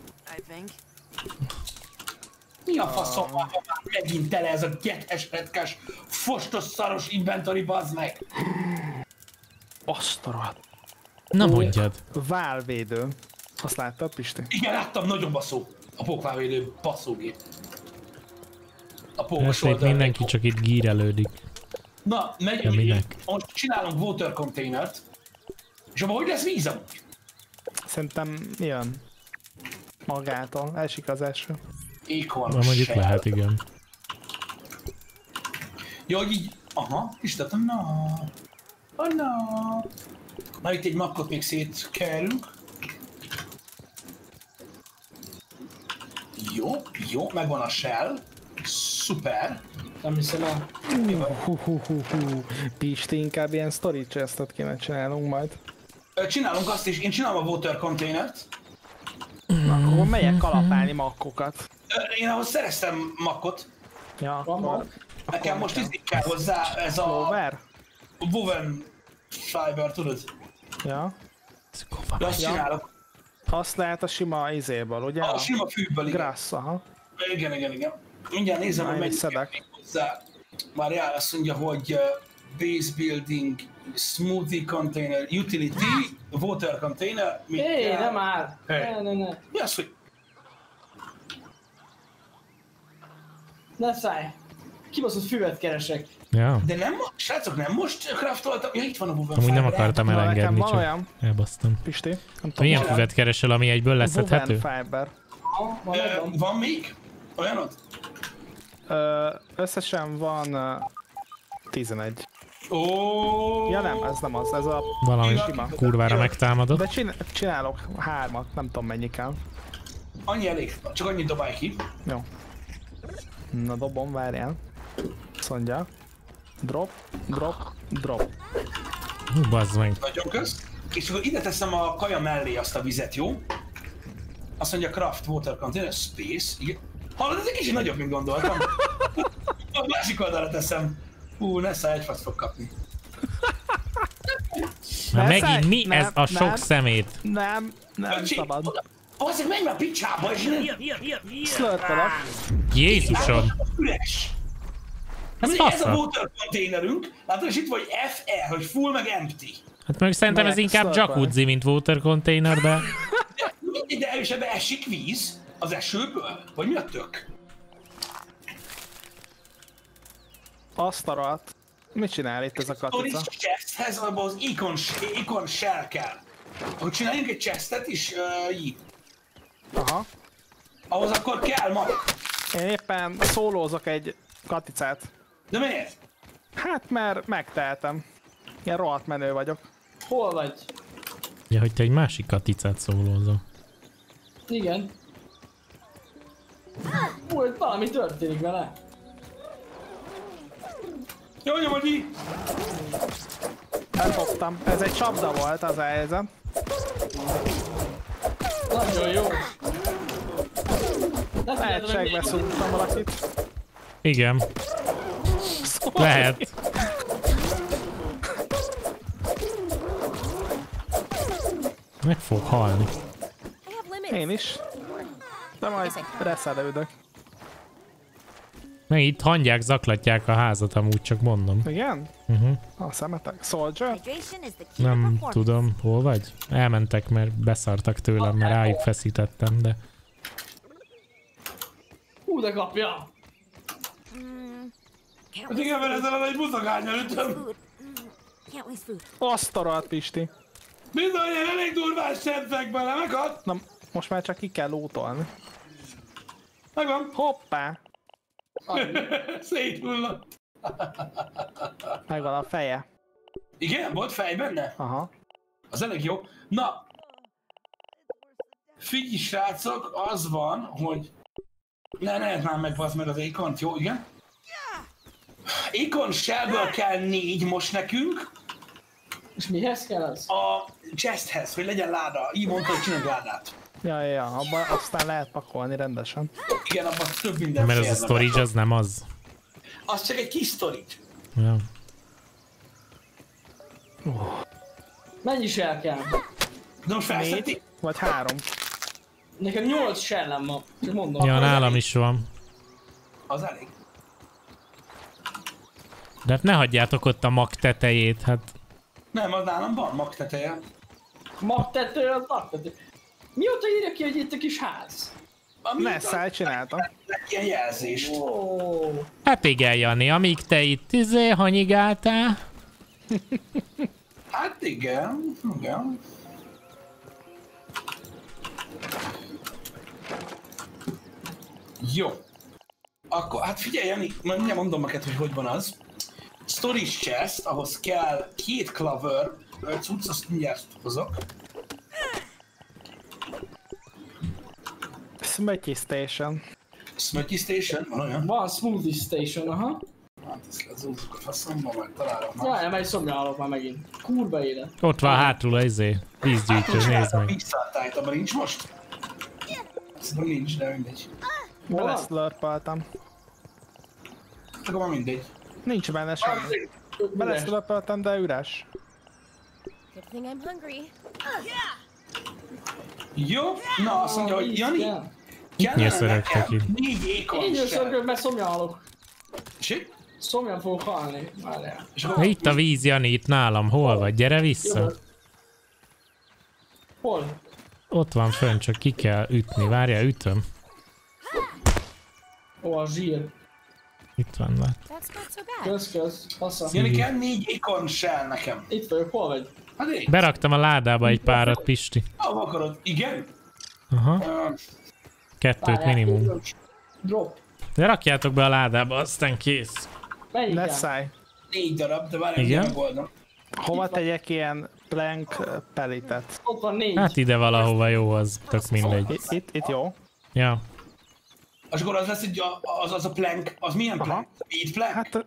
[SPEAKER 1] Mi a faszom, ha már megint tele ez a getes, retkás, fostos, szaros inventory, bazd meg!
[SPEAKER 3] Azt a rohadt.
[SPEAKER 2] Na mondjad.
[SPEAKER 3] Válvédő. Azt láttad, Pisti?
[SPEAKER 1] Igen, láttam, nagyon baszó. A pókválvédő baszógép. A pókos
[SPEAKER 2] Persze, itt mindenki csak itt gírelődik.
[SPEAKER 1] Na,
[SPEAKER 2] Ja,
[SPEAKER 1] megyünk,
[SPEAKER 2] minek?
[SPEAKER 1] most csinálunk water containert. És abban hogy lesz víz amúgy?
[SPEAKER 3] Szerintem jön. Magától. Esik az eső.
[SPEAKER 1] Ékon.
[SPEAKER 2] Na mondjuk lehet, igen.
[SPEAKER 1] Jó, hogy így... Aha, Istenem, na. Na. Na, itt egy makkot még szétkerünk. Jó, megvan a shell. Szuper.
[SPEAKER 4] Nem hiszem el.
[SPEAKER 3] Pisti, inkább ilyen story chestet kéne csinálnunk majd.
[SPEAKER 1] Csinálunk azt is, én csinálom a water containert.
[SPEAKER 3] Akkor megyek kalapálni makkokat.
[SPEAKER 1] Én ahhoz szereztem makkot.
[SPEAKER 3] Ja,
[SPEAKER 4] Akkor
[SPEAKER 1] Nekem most izzik kell hozzá ez a
[SPEAKER 3] Clover?
[SPEAKER 1] woven fiber, tudod?
[SPEAKER 3] Ja.
[SPEAKER 1] De azt csinálok.
[SPEAKER 3] Azt lehet a sima izéből, ugye?
[SPEAKER 1] A sima fűből, igen.
[SPEAKER 3] Grass, aha.
[SPEAKER 1] Igen. Mindjárt nézem, hogy mennyit
[SPEAKER 3] szedek.
[SPEAKER 1] kell hozzá. Már jár azt mondja, hogy base building, smoothie container, utility, water container.
[SPEAKER 4] Hé, nem már!
[SPEAKER 1] Hey.
[SPEAKER 4] Ne.
[SPEAKER 1] Mi az, hogy...
[SPEAKER 4] Ne szállj! Kibaszott füvet keresek.
[SPEAKER 2] Ja.
[SPEAKER 1] De nem, srácok, nem most craftoltam? Ja, itt van a woven
[SPEAKER 2] Amúgy nem
[SPEAKER 1] fiber.
[SPEAKER 2] akartam
[SPEAKER 3] Nekem
[SPEAKER 2] elengedni,
[SPEAKER 3] van
[SPEAKER 2] csak
[SPEAKER 3] olyan,
[SPEAKER 2] elbasztam.
[SPEAKER 3] Pisti. Nem tudom,
[SPEAKER 2] Milyen
[SPEAKER 3] van.
[SPEAKER 2] füvet keresel, ami egyből leszedhető?
[SPEAKER 3] Woven fiber.
[SPEAKER 1] Van még? Olyanod?
[SPEAKER 3] Összesen van 11.
[SPEAKER 1] Ó.
[SPEAKER 3] Ja nem, ez nem az, ez a
[SPEAKER 2] Valami
[SPEAKER 3] sima.
[SPEAKER 2] kurvára megtámadott.
[SPEAKER 3] De csinálok 3-at, nem tudom mennyi kell.
[SPEAKER 1] Annyi elég, csak annyit dobálj ki.
[SPEAKER 3] Jó. Na dobom, várjál. Azt mondja. Drop.
[SPEAKER 2] Hú, bazd meg.
[SPEAKER 1] Nagyon kösz. És akkor ide teszem a kaja mellé azt a vizet, jó? Azt mondja craft water container space. Igen. Hallod, ez egy kicsit nagyobb, mint gondoltam. A másik oldalra teszem. Nessa egy fasz fog kapni.
[SPEAKER 2] Már
[SPEAKER 3] Ne szállj!
[SPEAKER 2] megint mi
[SPEAKER 3] Nem,
[SPEAKER 2] ez a sok
[SPEAKER 3] nem.
[SPEAKER 2] szemét?
[SPEAKER 3] Nem szabad.
[SPEAKER 1] Azért menj már picsába, és nem
[SPEAKER 3] Slurpelek.
[SPEAKER 2] Jézusom!
[SPEAKER 1] üres.
[SPEAKER 2] Ez
[SPEAKER 1] Ez
[SPEAKER 2] fasza.
[SPEAKER 1] a water containerünk, látod, és itt vagy FE, hogy full meg empty.
[SPEAKER 2] Hát meg szerintem ez
[SPEAKER 3] Melyek
[SPEAKER 2] inkább
[SPEAKER 3] szarban?
[SPEAKER 2] jacuzzi, mint water container, de...
[SPEAKER 1] De és ebbe esik víz az esőből? Vagy mi a tök?
[SPEAKER 3] Azt a rohadt. Mit csinál itt ez a katica?
[SPEAKER 1] Storage chesthez abban az icon shell kell. Akkor csináljunk egy chestet is így.
[SPEAKER 3] Aha.
[SPEAKER 1] Ahhoz akkor kell mag.
[SPEAKER 3] Én éppen szólózok egy katicát.
[SPEAKER 1] De miért?
[SPEAKER 3] Hát mert megtehetem. Ilyen rohadt menő vagyok.
[SPEAKER 4] Hol vagy?
[SPEAKER 2] Ja, hogy te egy másik katicát szólózol.
[SPEAKER 4] Igen. Úgy valami történik vele.
[SPEAKER 1] Jó, nyomod így!
[SPEAKER 3] Befogtam. Ez egy csapda volt az a helyzet.
[SPEAKER 4] Nagyon jó.
[SPEAKER 3] Lehet segbe szúrtam valakit.
[SPEAKER 2] Igen. Lehet. Meg fog halni.
[SPEAKER 3] Én is. De majd reszelődök.
[SPEAKER 2] Meg itt hangyák zaklatják a házat, amúgy csak mondom.
[SPEAKER 3] Igen? A szemetek. Soldier?
[SPEAKER 2] Nem tudom, hol vagy? Elmentek, mert beszartak tőlem, mert rájuk feszítettem, de...
[SPEAKER 4] Hú, de kapja!
[SPEAKER 1] Hát igen, mert ezzel egy buzagányal ütöm.
[SPEAKER 3] Azt a rohadt Pisti.
[SPEAKER 1] Bizony, én elég durván sebzek bele, megad?
[SPEAKER 3] Na, most már csak ki kell lótolni.
[SPEAKER 1] Megvan.
[SPEAKER 3] Hoppá!
[SPEAKER 1] Széthullott.
[SPEAKER 3] Megvan a feje.
[SPEAKER 1] Igen, volt fej benne?
[SPEAKER 3] Aha.
[SPEAKER 1] Az elég jó. Na. Figyelj, srácok, az van, hogy... Ne már meg az Ékont, jó, igen? Ékon shellből kell 4 most nekünk.
[SPEAKER 4] És mihez kell az?
[SPEAKER 1] A chesthez, hogy legyen láda. Így mondta, hogy csinálj ládát.
[SPEAKER 3] Ja, abban aztán lehet pakolni rendesen.
[SPEAKER 1] Igen, abban több minden
[SPEAKER 2] Mert az a storage az nem az.
[SPEAKER 1] Az csak egy kis storage.
[SPEAKER 2] Ja.
[SPEAKER 4] Mennyi shell kell?
[SPEAKER 1] De most felszedti?
[SPEAKER 3] 4 vagy 3.
[SPEAKER 4] Nekem 8 shellem van, csak mondom.
[SPEAKER 2] Ja, nálam is van.
[SPEAKER 1] Az elég.
[SPEAKER 2] De hát ne hagyjátok ott a mag tetejét, hát...
[SPEAKER 1] Nem, az nálam van mag teteje.
[SPEAKER 4] Magtető, az magtető. Mióta írja ki, hogy itt a kis ház?
[SPEAKER 3] Nessai csinálta.
[SPEAKER 1] Ilyen jelzést.
[SPEAKER 4] Oh.
[SPEAKER 2] Hát igen, Jani, amíg te itt hanyigáltál.
[SPEAKER 1] Hát igen. Jó. Akkor, hát figyelj, Jani, mindjárt mondom neked, hogy van az. Storage chest, ahhoz kell 2 clover, cucc, azt mindjárt hozok.
[SPEAKER 3] Smithy Station.
[SPEAKER 1] Smithy Station? Van olyan?
[SPEAKER 4] Van Smoothie Station, aha.
[SPEAKER 1] Hát ezt lezúzzuk a faszomba, meg találom.
[SPEAKER 4] Jaj, meg szomjálok már megint. Kurva élet.
[SPEAKER 2] Ott van hátul a vízgyűjtő, nézd meg.
[SPEAKER 1] Visszaállt, abban nincs most? Szerintem nincs, de mindegy.
[SPEAKER 3] Beleszlörpöltem.
[SPEAKER 1] Akkor már mindegy.
[SPEAKER 3] Nincs benne semmi. Beleszlörpöltem, de üres.
[SPEAKER 5] Good thing I'm hungry.
[SPEAKER 1] Jó, na azt mondja, hogy Jani,
[SPEAKER 2] Nyerszerektek
[SPEAKER 1] nekem
[SPEAKER 2] itt.
[SPEAKER 1] 4 ékon
[SPEAKER 4] Én
[SPEAKER 1] sem.
[SPEAKER 4] jösszök, mert szomjálok.
[SPEAKER 1] Sí?
[SPEAKER 4] Szomjan fogok halni. Várjál.
[SPEAKER 2] Itt a víz, Jani, itt nálam. Hol vagy? Gyere vissza.
[SPEAKER 4] Hol?
[SPEAKER 2] Ott van fönn, csak ki kell ütni. Várjál, ütöm.
[SPEAKER 4] Ó, a zsír.
[SPEAKER 2] Itt van, lát.
[SPEAKER 5] That's not so bad.
[SPEAKER 4] Kösz. Passza.
[SPEAKER 1] Jani, kell 4 ékon shell nekem.
[SPEAKER 4] Itt vagyok, hol vagy?
[SPEAKER 1] Hát én.
[SPEAKER 2] Beraktam a ládába egy párat, Pisti.
[SPEAKER 1] Ahol akarod. Igen?
[SPEAKER 2] Aha. 2 minimum.
[SPEAKER 4] Drop.
[SPEAKER 2] De rakjátok be a ládába, aztán kész.
[SPEAKER 4] Mennyi kell?
[SPEAKER 3] Nessai.
[SPEAKER 1] 4 darab, de várjál,
[SPEAKER 2] Igen?
[SPEAKER 1] megoldom.
[SPEAKER 3] Hova tegyek ilyen plank pellitet?
[SPEAKER 4] Ott van 4.
[SPEAKER 2] Hát ide valahova jó, az tök mindegy.
[SPEAKER 3] Itt jó.
[SPEAKER 2] Ja.
[SPEAKER 1] És akkor az lesz, hogy az a plank, az milyen plank? Speed plank?
[SPEAKER 3] Hát...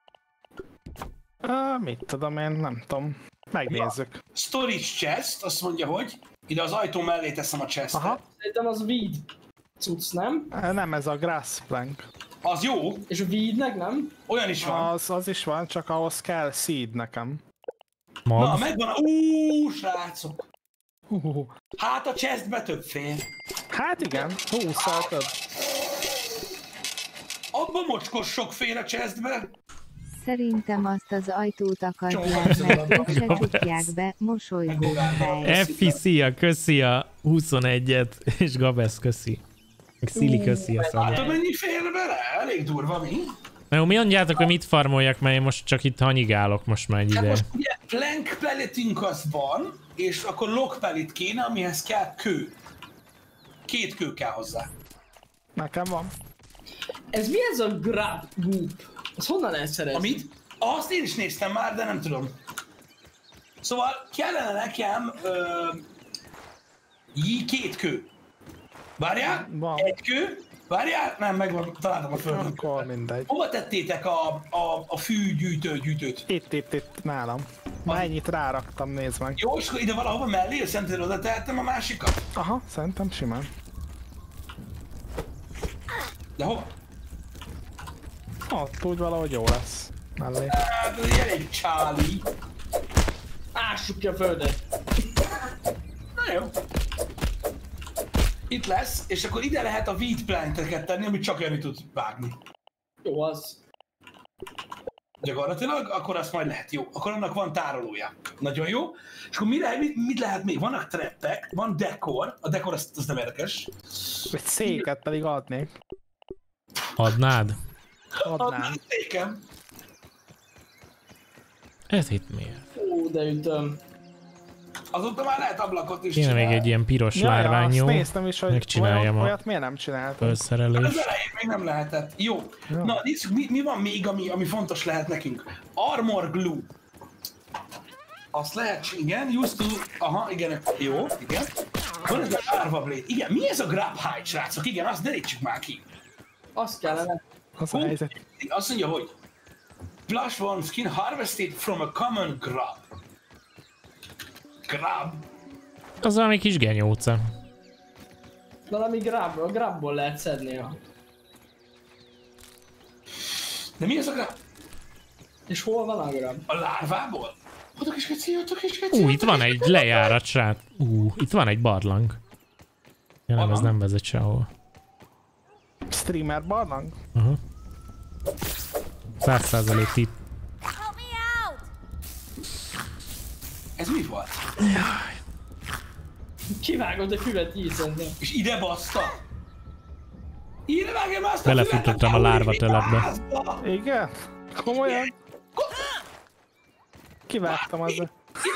[SPEAKER 3] mit tudom én, nem tudom. Megnézzük.
[SPEAKER 1] Storage chest, azt mondja, hogy ide az ajtó mellé teszem a chestet.
[SPEAKER 3] Aha.
[SPEAKER 4] Szerintem az weed cucc, nem?
[SPEAKER 3] Nem, ez a grass plank.
[SPEAKER 1] Az jó,
[SPEAKER 4] És a weednek nem?
[SPEAKER 1] olyan is van.
[SPEAKER 3] Az is van, csak ahhoz kell seed nekem.
[SPEAKER 1] Na,
[SPEAKER 2] Mag.
[SPEAKER 1] megvan. Srácok. Hát a chestbe több fér.
[SPEAKER 3] Hát igen, 20-szal több.
[SPEAKER 1] Abba mocskos sok fér a chestbe.
[SPEAKER 6] Szerintem azt az ajtót akadják meg, se csukják be, mosolygó fej.
[SPEAKER 2] FIC-a, köszi a 21-et, és Gabesz köszi. Meg Szili köszi a
[SPEAKER 1] Látod,
[SPEAKER 2] szabad.
[SPEAKER 1] mennyi fér bele? Elég durva, mi?
[SPEAKER 2] Na jó, mi mondjátok, hogy mit farmoljak, mert én most csak itt hanyigálok most már egy
[SPEAKER 1] Hát
[SPEAKER 2] ide.
[SPEAKER 1] most ugye plank pelletünk az van, és akkor log pellet kéne, amihez kell kő. 2 kő kell hozzá.
[SPEAKER 3] Nekem van.
[SPEAKER 4] Ez mi ez a grab goop? Ez honnan lehet szerezni?
[SPEAKER 1] Amit? Azt én is néztem már, de nem tudom. Szóval kellene nekem 2 kő. Várjál?
[SPEAKER 3] Van.
[SPEAKER 1] 1 kő, Várjál? Nem, megvan, találtam a földön.
[SPEAKER 3] Akkor mindegy.
[SPEAKER 1] Hova tettétek a fűgyűjtőt?
[SPEAKER 3] Itt, nálam. Már ennyit ráraktam, nézd meg.
[SPEAKER 1] Jó, és akkor ide valahova mellé, szerinted oda tehettem a másikat?
[SPEAKER 3] Aha, szerintem simán.
[SPEAKER 1] De hova?
[SPEAKER 3] Ott úgy valahogy jó lesz. Mellé.
[SPEAKER 1] Hát, ez elég csáli.
[SPEAKER 4] Ássuk ki a földet.
[SPEAKER 1] Na jó. Itt lesz, és akkor ide lehet a wheat planteket tenni, amit csak Jani tud vágni.
[SPEAKER 4] Jó az.
[SPEAKER 1] Gyakorlatilag, akkor azt majd lehet. Jó, akkor annak van tárolója. Nagyon jó. És akkor mit lehet még? Vannak trappek, van dekor. A dekor az nem érdekes.
[SPEAKER 3] Egy széket pedig adnék.
[SPEAKER 2] Adnád?
[SPEAKER 3] Adnám.
[SPEAKER 1] Székem.
[SPEAKER 2] Ez itt miért?
[SPEAKER 4] Ó, de ütöm.
[SPEAKER 1] Azóta már lehet ablakot is
[SPEAKER 2] Kéne még egy ilyen piros lárvány, jó?
[SPEAKER 3] Azt néztem is, hogy
[SPEAKER 2] megcsináljam
[SPEAKER 3] olyat miért nem csináltam.
[SPEAKER 2] felszerelést.
[SPEAKER 1] Az elején még nem lehetett. Jó. Na, nézzük, mi van még, ami fontos lehet nekünk. Armor glue. Azt lehet, igen, used to... Aha, igen, jó, igen. Van ez a lárva blade. Igen, mi ez a grab hide, srácok? Igen, azt derítsük már ki.
[SPEAKER 4] Azt kellene.
[SPEAKER 3] Az a helyzet.
[SPEAKER 1] Azt mondja, hogy plus one skin harvested from a common grab. Grab?
[SPEAKER 2] Az valami kis genyóca.
[SPEAKER 4] Valami grabból lehet szedni.
[SPEAKER 1] De mi ez a grab?
[SPEAKER 4] És hol van a grab?
[SPEAKER 1] A lárvából? Oda kis keci.
[SPEAKER 2] Itt van egy lejárat, srác. Itt van egy barlang. Ja nem, ez nem vezet sehol.
[SPEAKER 3] Streamer barlang?
[SPEAKER 2] Aha. 100% tip.
[SPEAKER 5] Help me out!
[SPEAKER 1] Ez mi volt?
[SPEAKER 4] Kivágod a füvet így szerintem.
[SPEAKER 1] És ide baszta? Ide vágja már azt a
[SPEAKER 2] Belefutottam a lárva telepbe.
[SPEAKER 3] Igen? Komolyan? Kivágtam azzal.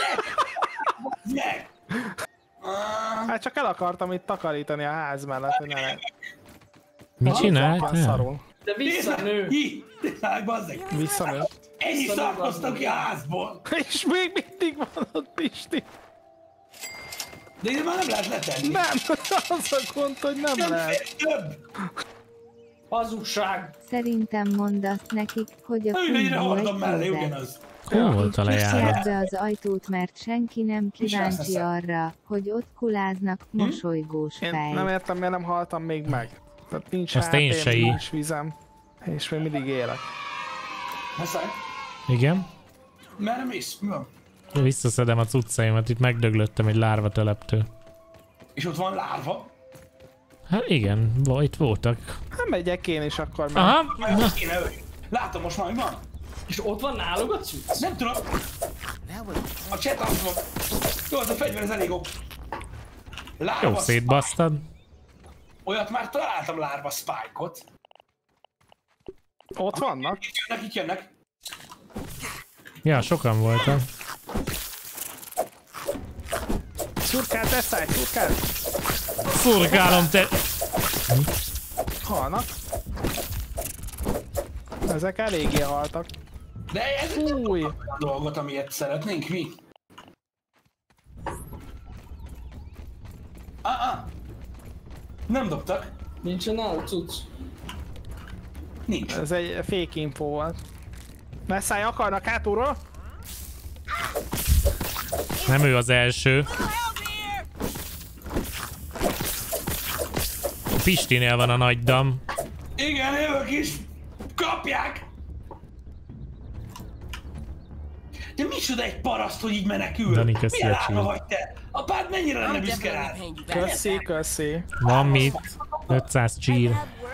[SPEAKER 1] Ide!
[SPEAKER 3] Hát csak el akartam itt takarítani a ház mellett, hogy ne lehet.
[SPEAKER 2] Mit csinált?
[SPEAKER 3] Szarul.
[SPEAKER 4] De visszanő!
[SPEAKER 1] Nézd, bazzeg!
[SPEAKER 3] Visszanő.
[SPEAKER 1] Ennyi szarkoztak ki a házból!
[SPEAKER 3] És még mindig van ott Pisti.
[SPEAKER 1] De ide már nem lehet letenni.
[SPEAKER 3] Nem, az a gond, hogy nem lehet.
[SPEAKER 1] Több!
[SPEAKER 4] Hazugság!
[SPEAKER 6] Szerintem mondd azt nekik, hogy a
[SPEAKER 1] Ide
[SPEAKER 6] kunyhó egy
[SPEAKER 1] hordom mellé,
[SPEAKER 6] követ.
[SPEAKER 1] ugyanaz.
[SPEAKER 2] Hol volt a
[SPEAKER 6] Zárd
[SPEAKER 2] lejárat?
[SPEAKER 6] be az ajtót, mert senki nem kíváncsi arra, hogy ott kuláznak mosolygós
[SPEAKER 3] Én
[SPEAKER 6] fej.
[SPEAKER 3] nem értem, miért nem haltam még meg. Tehát nincs
[SPEAKER 2] Azt én se így.
[SPEAKER 3] nincs vizem. És még mindig élek.
[SPEAKER 1] Messzáj?
[SPEAKER 2] Igen?
[SPEAKER 1] Merre mész? Mi van?
[SPEAKER 2] Visszaszedem a cuccaimat, itt megdöglöttem egy lárva teleptől.
[SPEAKER 1] És ott van lárva?
[SPEAKER 2] Hát igen, itt voltak.
[SPEAKER 3] Hát megyek én is akkor meg.
[SPEAKER 2] Aha!
[SPEAKER 1] Most kéne ölni. Látom most már, hogy van.
[SPEAKER 4] És ott van náluk a cucc?
[SPEAKER 1] Nem tudom. A chat az van. Jó, az a fegyver, ez elég ok. Lárva
[SPEAKER 2] Jó szétbasztad.
[SPEAKER 1] Olyat már találtam, lárva spike-ot.
[SPEAKER 3] Ott vannak?
[SPEAKER 1] Itt jönnek.
[SPEAKER 2] Ja, sokan voltak.
[SPEAKER 3] Szurkált, eszállj, szurkált!
[SPEAKER 2] Szurkálom te...
[SPEAKER 3] Halnak. Ezek eléggé haltak.
[SPEAKER 1] De ez egy
[SPEAKER 3] Új!
[SPEAKER 1] dolgot, amilyet szeretnénk mi. Nem dobtak.
[SPEAKER 4] Nincsen náluk cucc.
[SPEAKER 1] Nincs.
[SPEAKER 3] Ez egy fake info volt. Messzáj, akarnak hátulról?
[SPEAKER 2] Nem ő az első. A Pistinél van a nagy dam.
[SPEAKER 1] Igen, jövök is. Kapják! De micsoda egy paraszt, hogy így menekül?
[SPEAKER 2] Dani, köszi
[SPEAKER 1] Milyen
[SPEAKER 2] a
[SPEAKER 1] lárva
[SPEAKER 2] csírt.
[SPEAKER 1] vagy te? Apád mennyire lenne büszke rád?
[SPEAKER 3] Köszi.
[SPEAKER 2] Van mit? 500 csír.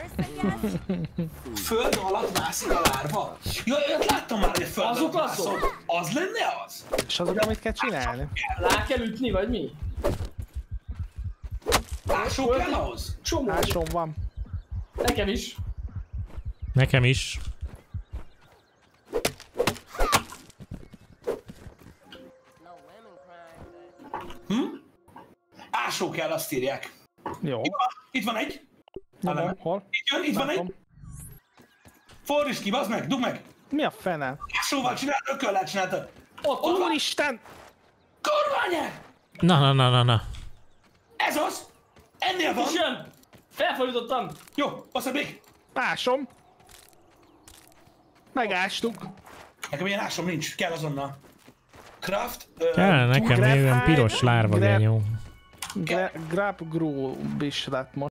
[SPEAKER 1] Föld alatt mászik a lárva? Ja, olyat láttam már, hogy a föld
[SPEAKER 4] Azok
[SPEAKER 1] alatt
[SPEAKER 4] azok?
[SPEAKER 1] mászol. Az lenne az?
[SPEAKER 3] És azok, amit kell csinálni?
[SPEAKER 4] Rá kell ütni, vagy mi?
[SPEAKER 1] Ásó kell ahhoz?
[SPEAKER 4] Csomó.
[SPEAKER 3] Ásom van.
[SPEAKER 4] Nekem is.
[SPEAKER 2] Nekem is.
[SPEAKER 1] Ásó kell, azt írják.
[SPEAKER 3] Jó.
[SPEAKER 1] Itt van egy.
[SPEAKER 3] Nem, hol?
[SPEAKER 1] Itt van egy. Fordítsd ki, bazd meg, dugd meg.
[SPEAKER 3] Mi a fene?
[SPEAKER 1] Ásóval csináltad, ököllel csináltad. Ott van.
[SPEAKER 3] Úristen!
[SPEAKER 1] Kurva anyád!
[SPEAKER 2] Na.
[SPEAKER 1] Ez az! Ennél van!
[SPEAKER 4] És jön! Felfordítottam!
[SPEAKER 1] Jó, azt még!
[SPEAKER 3] Ásom. Megástuk.
[SPEAKER 1] Nekem ilyen ásom nincs, kell azonnal. Craft...
[SPEAKER 2] Kellene nekem még olyan piros lárva genyó.
[SPEAKER 3] Grab Groove is lett most.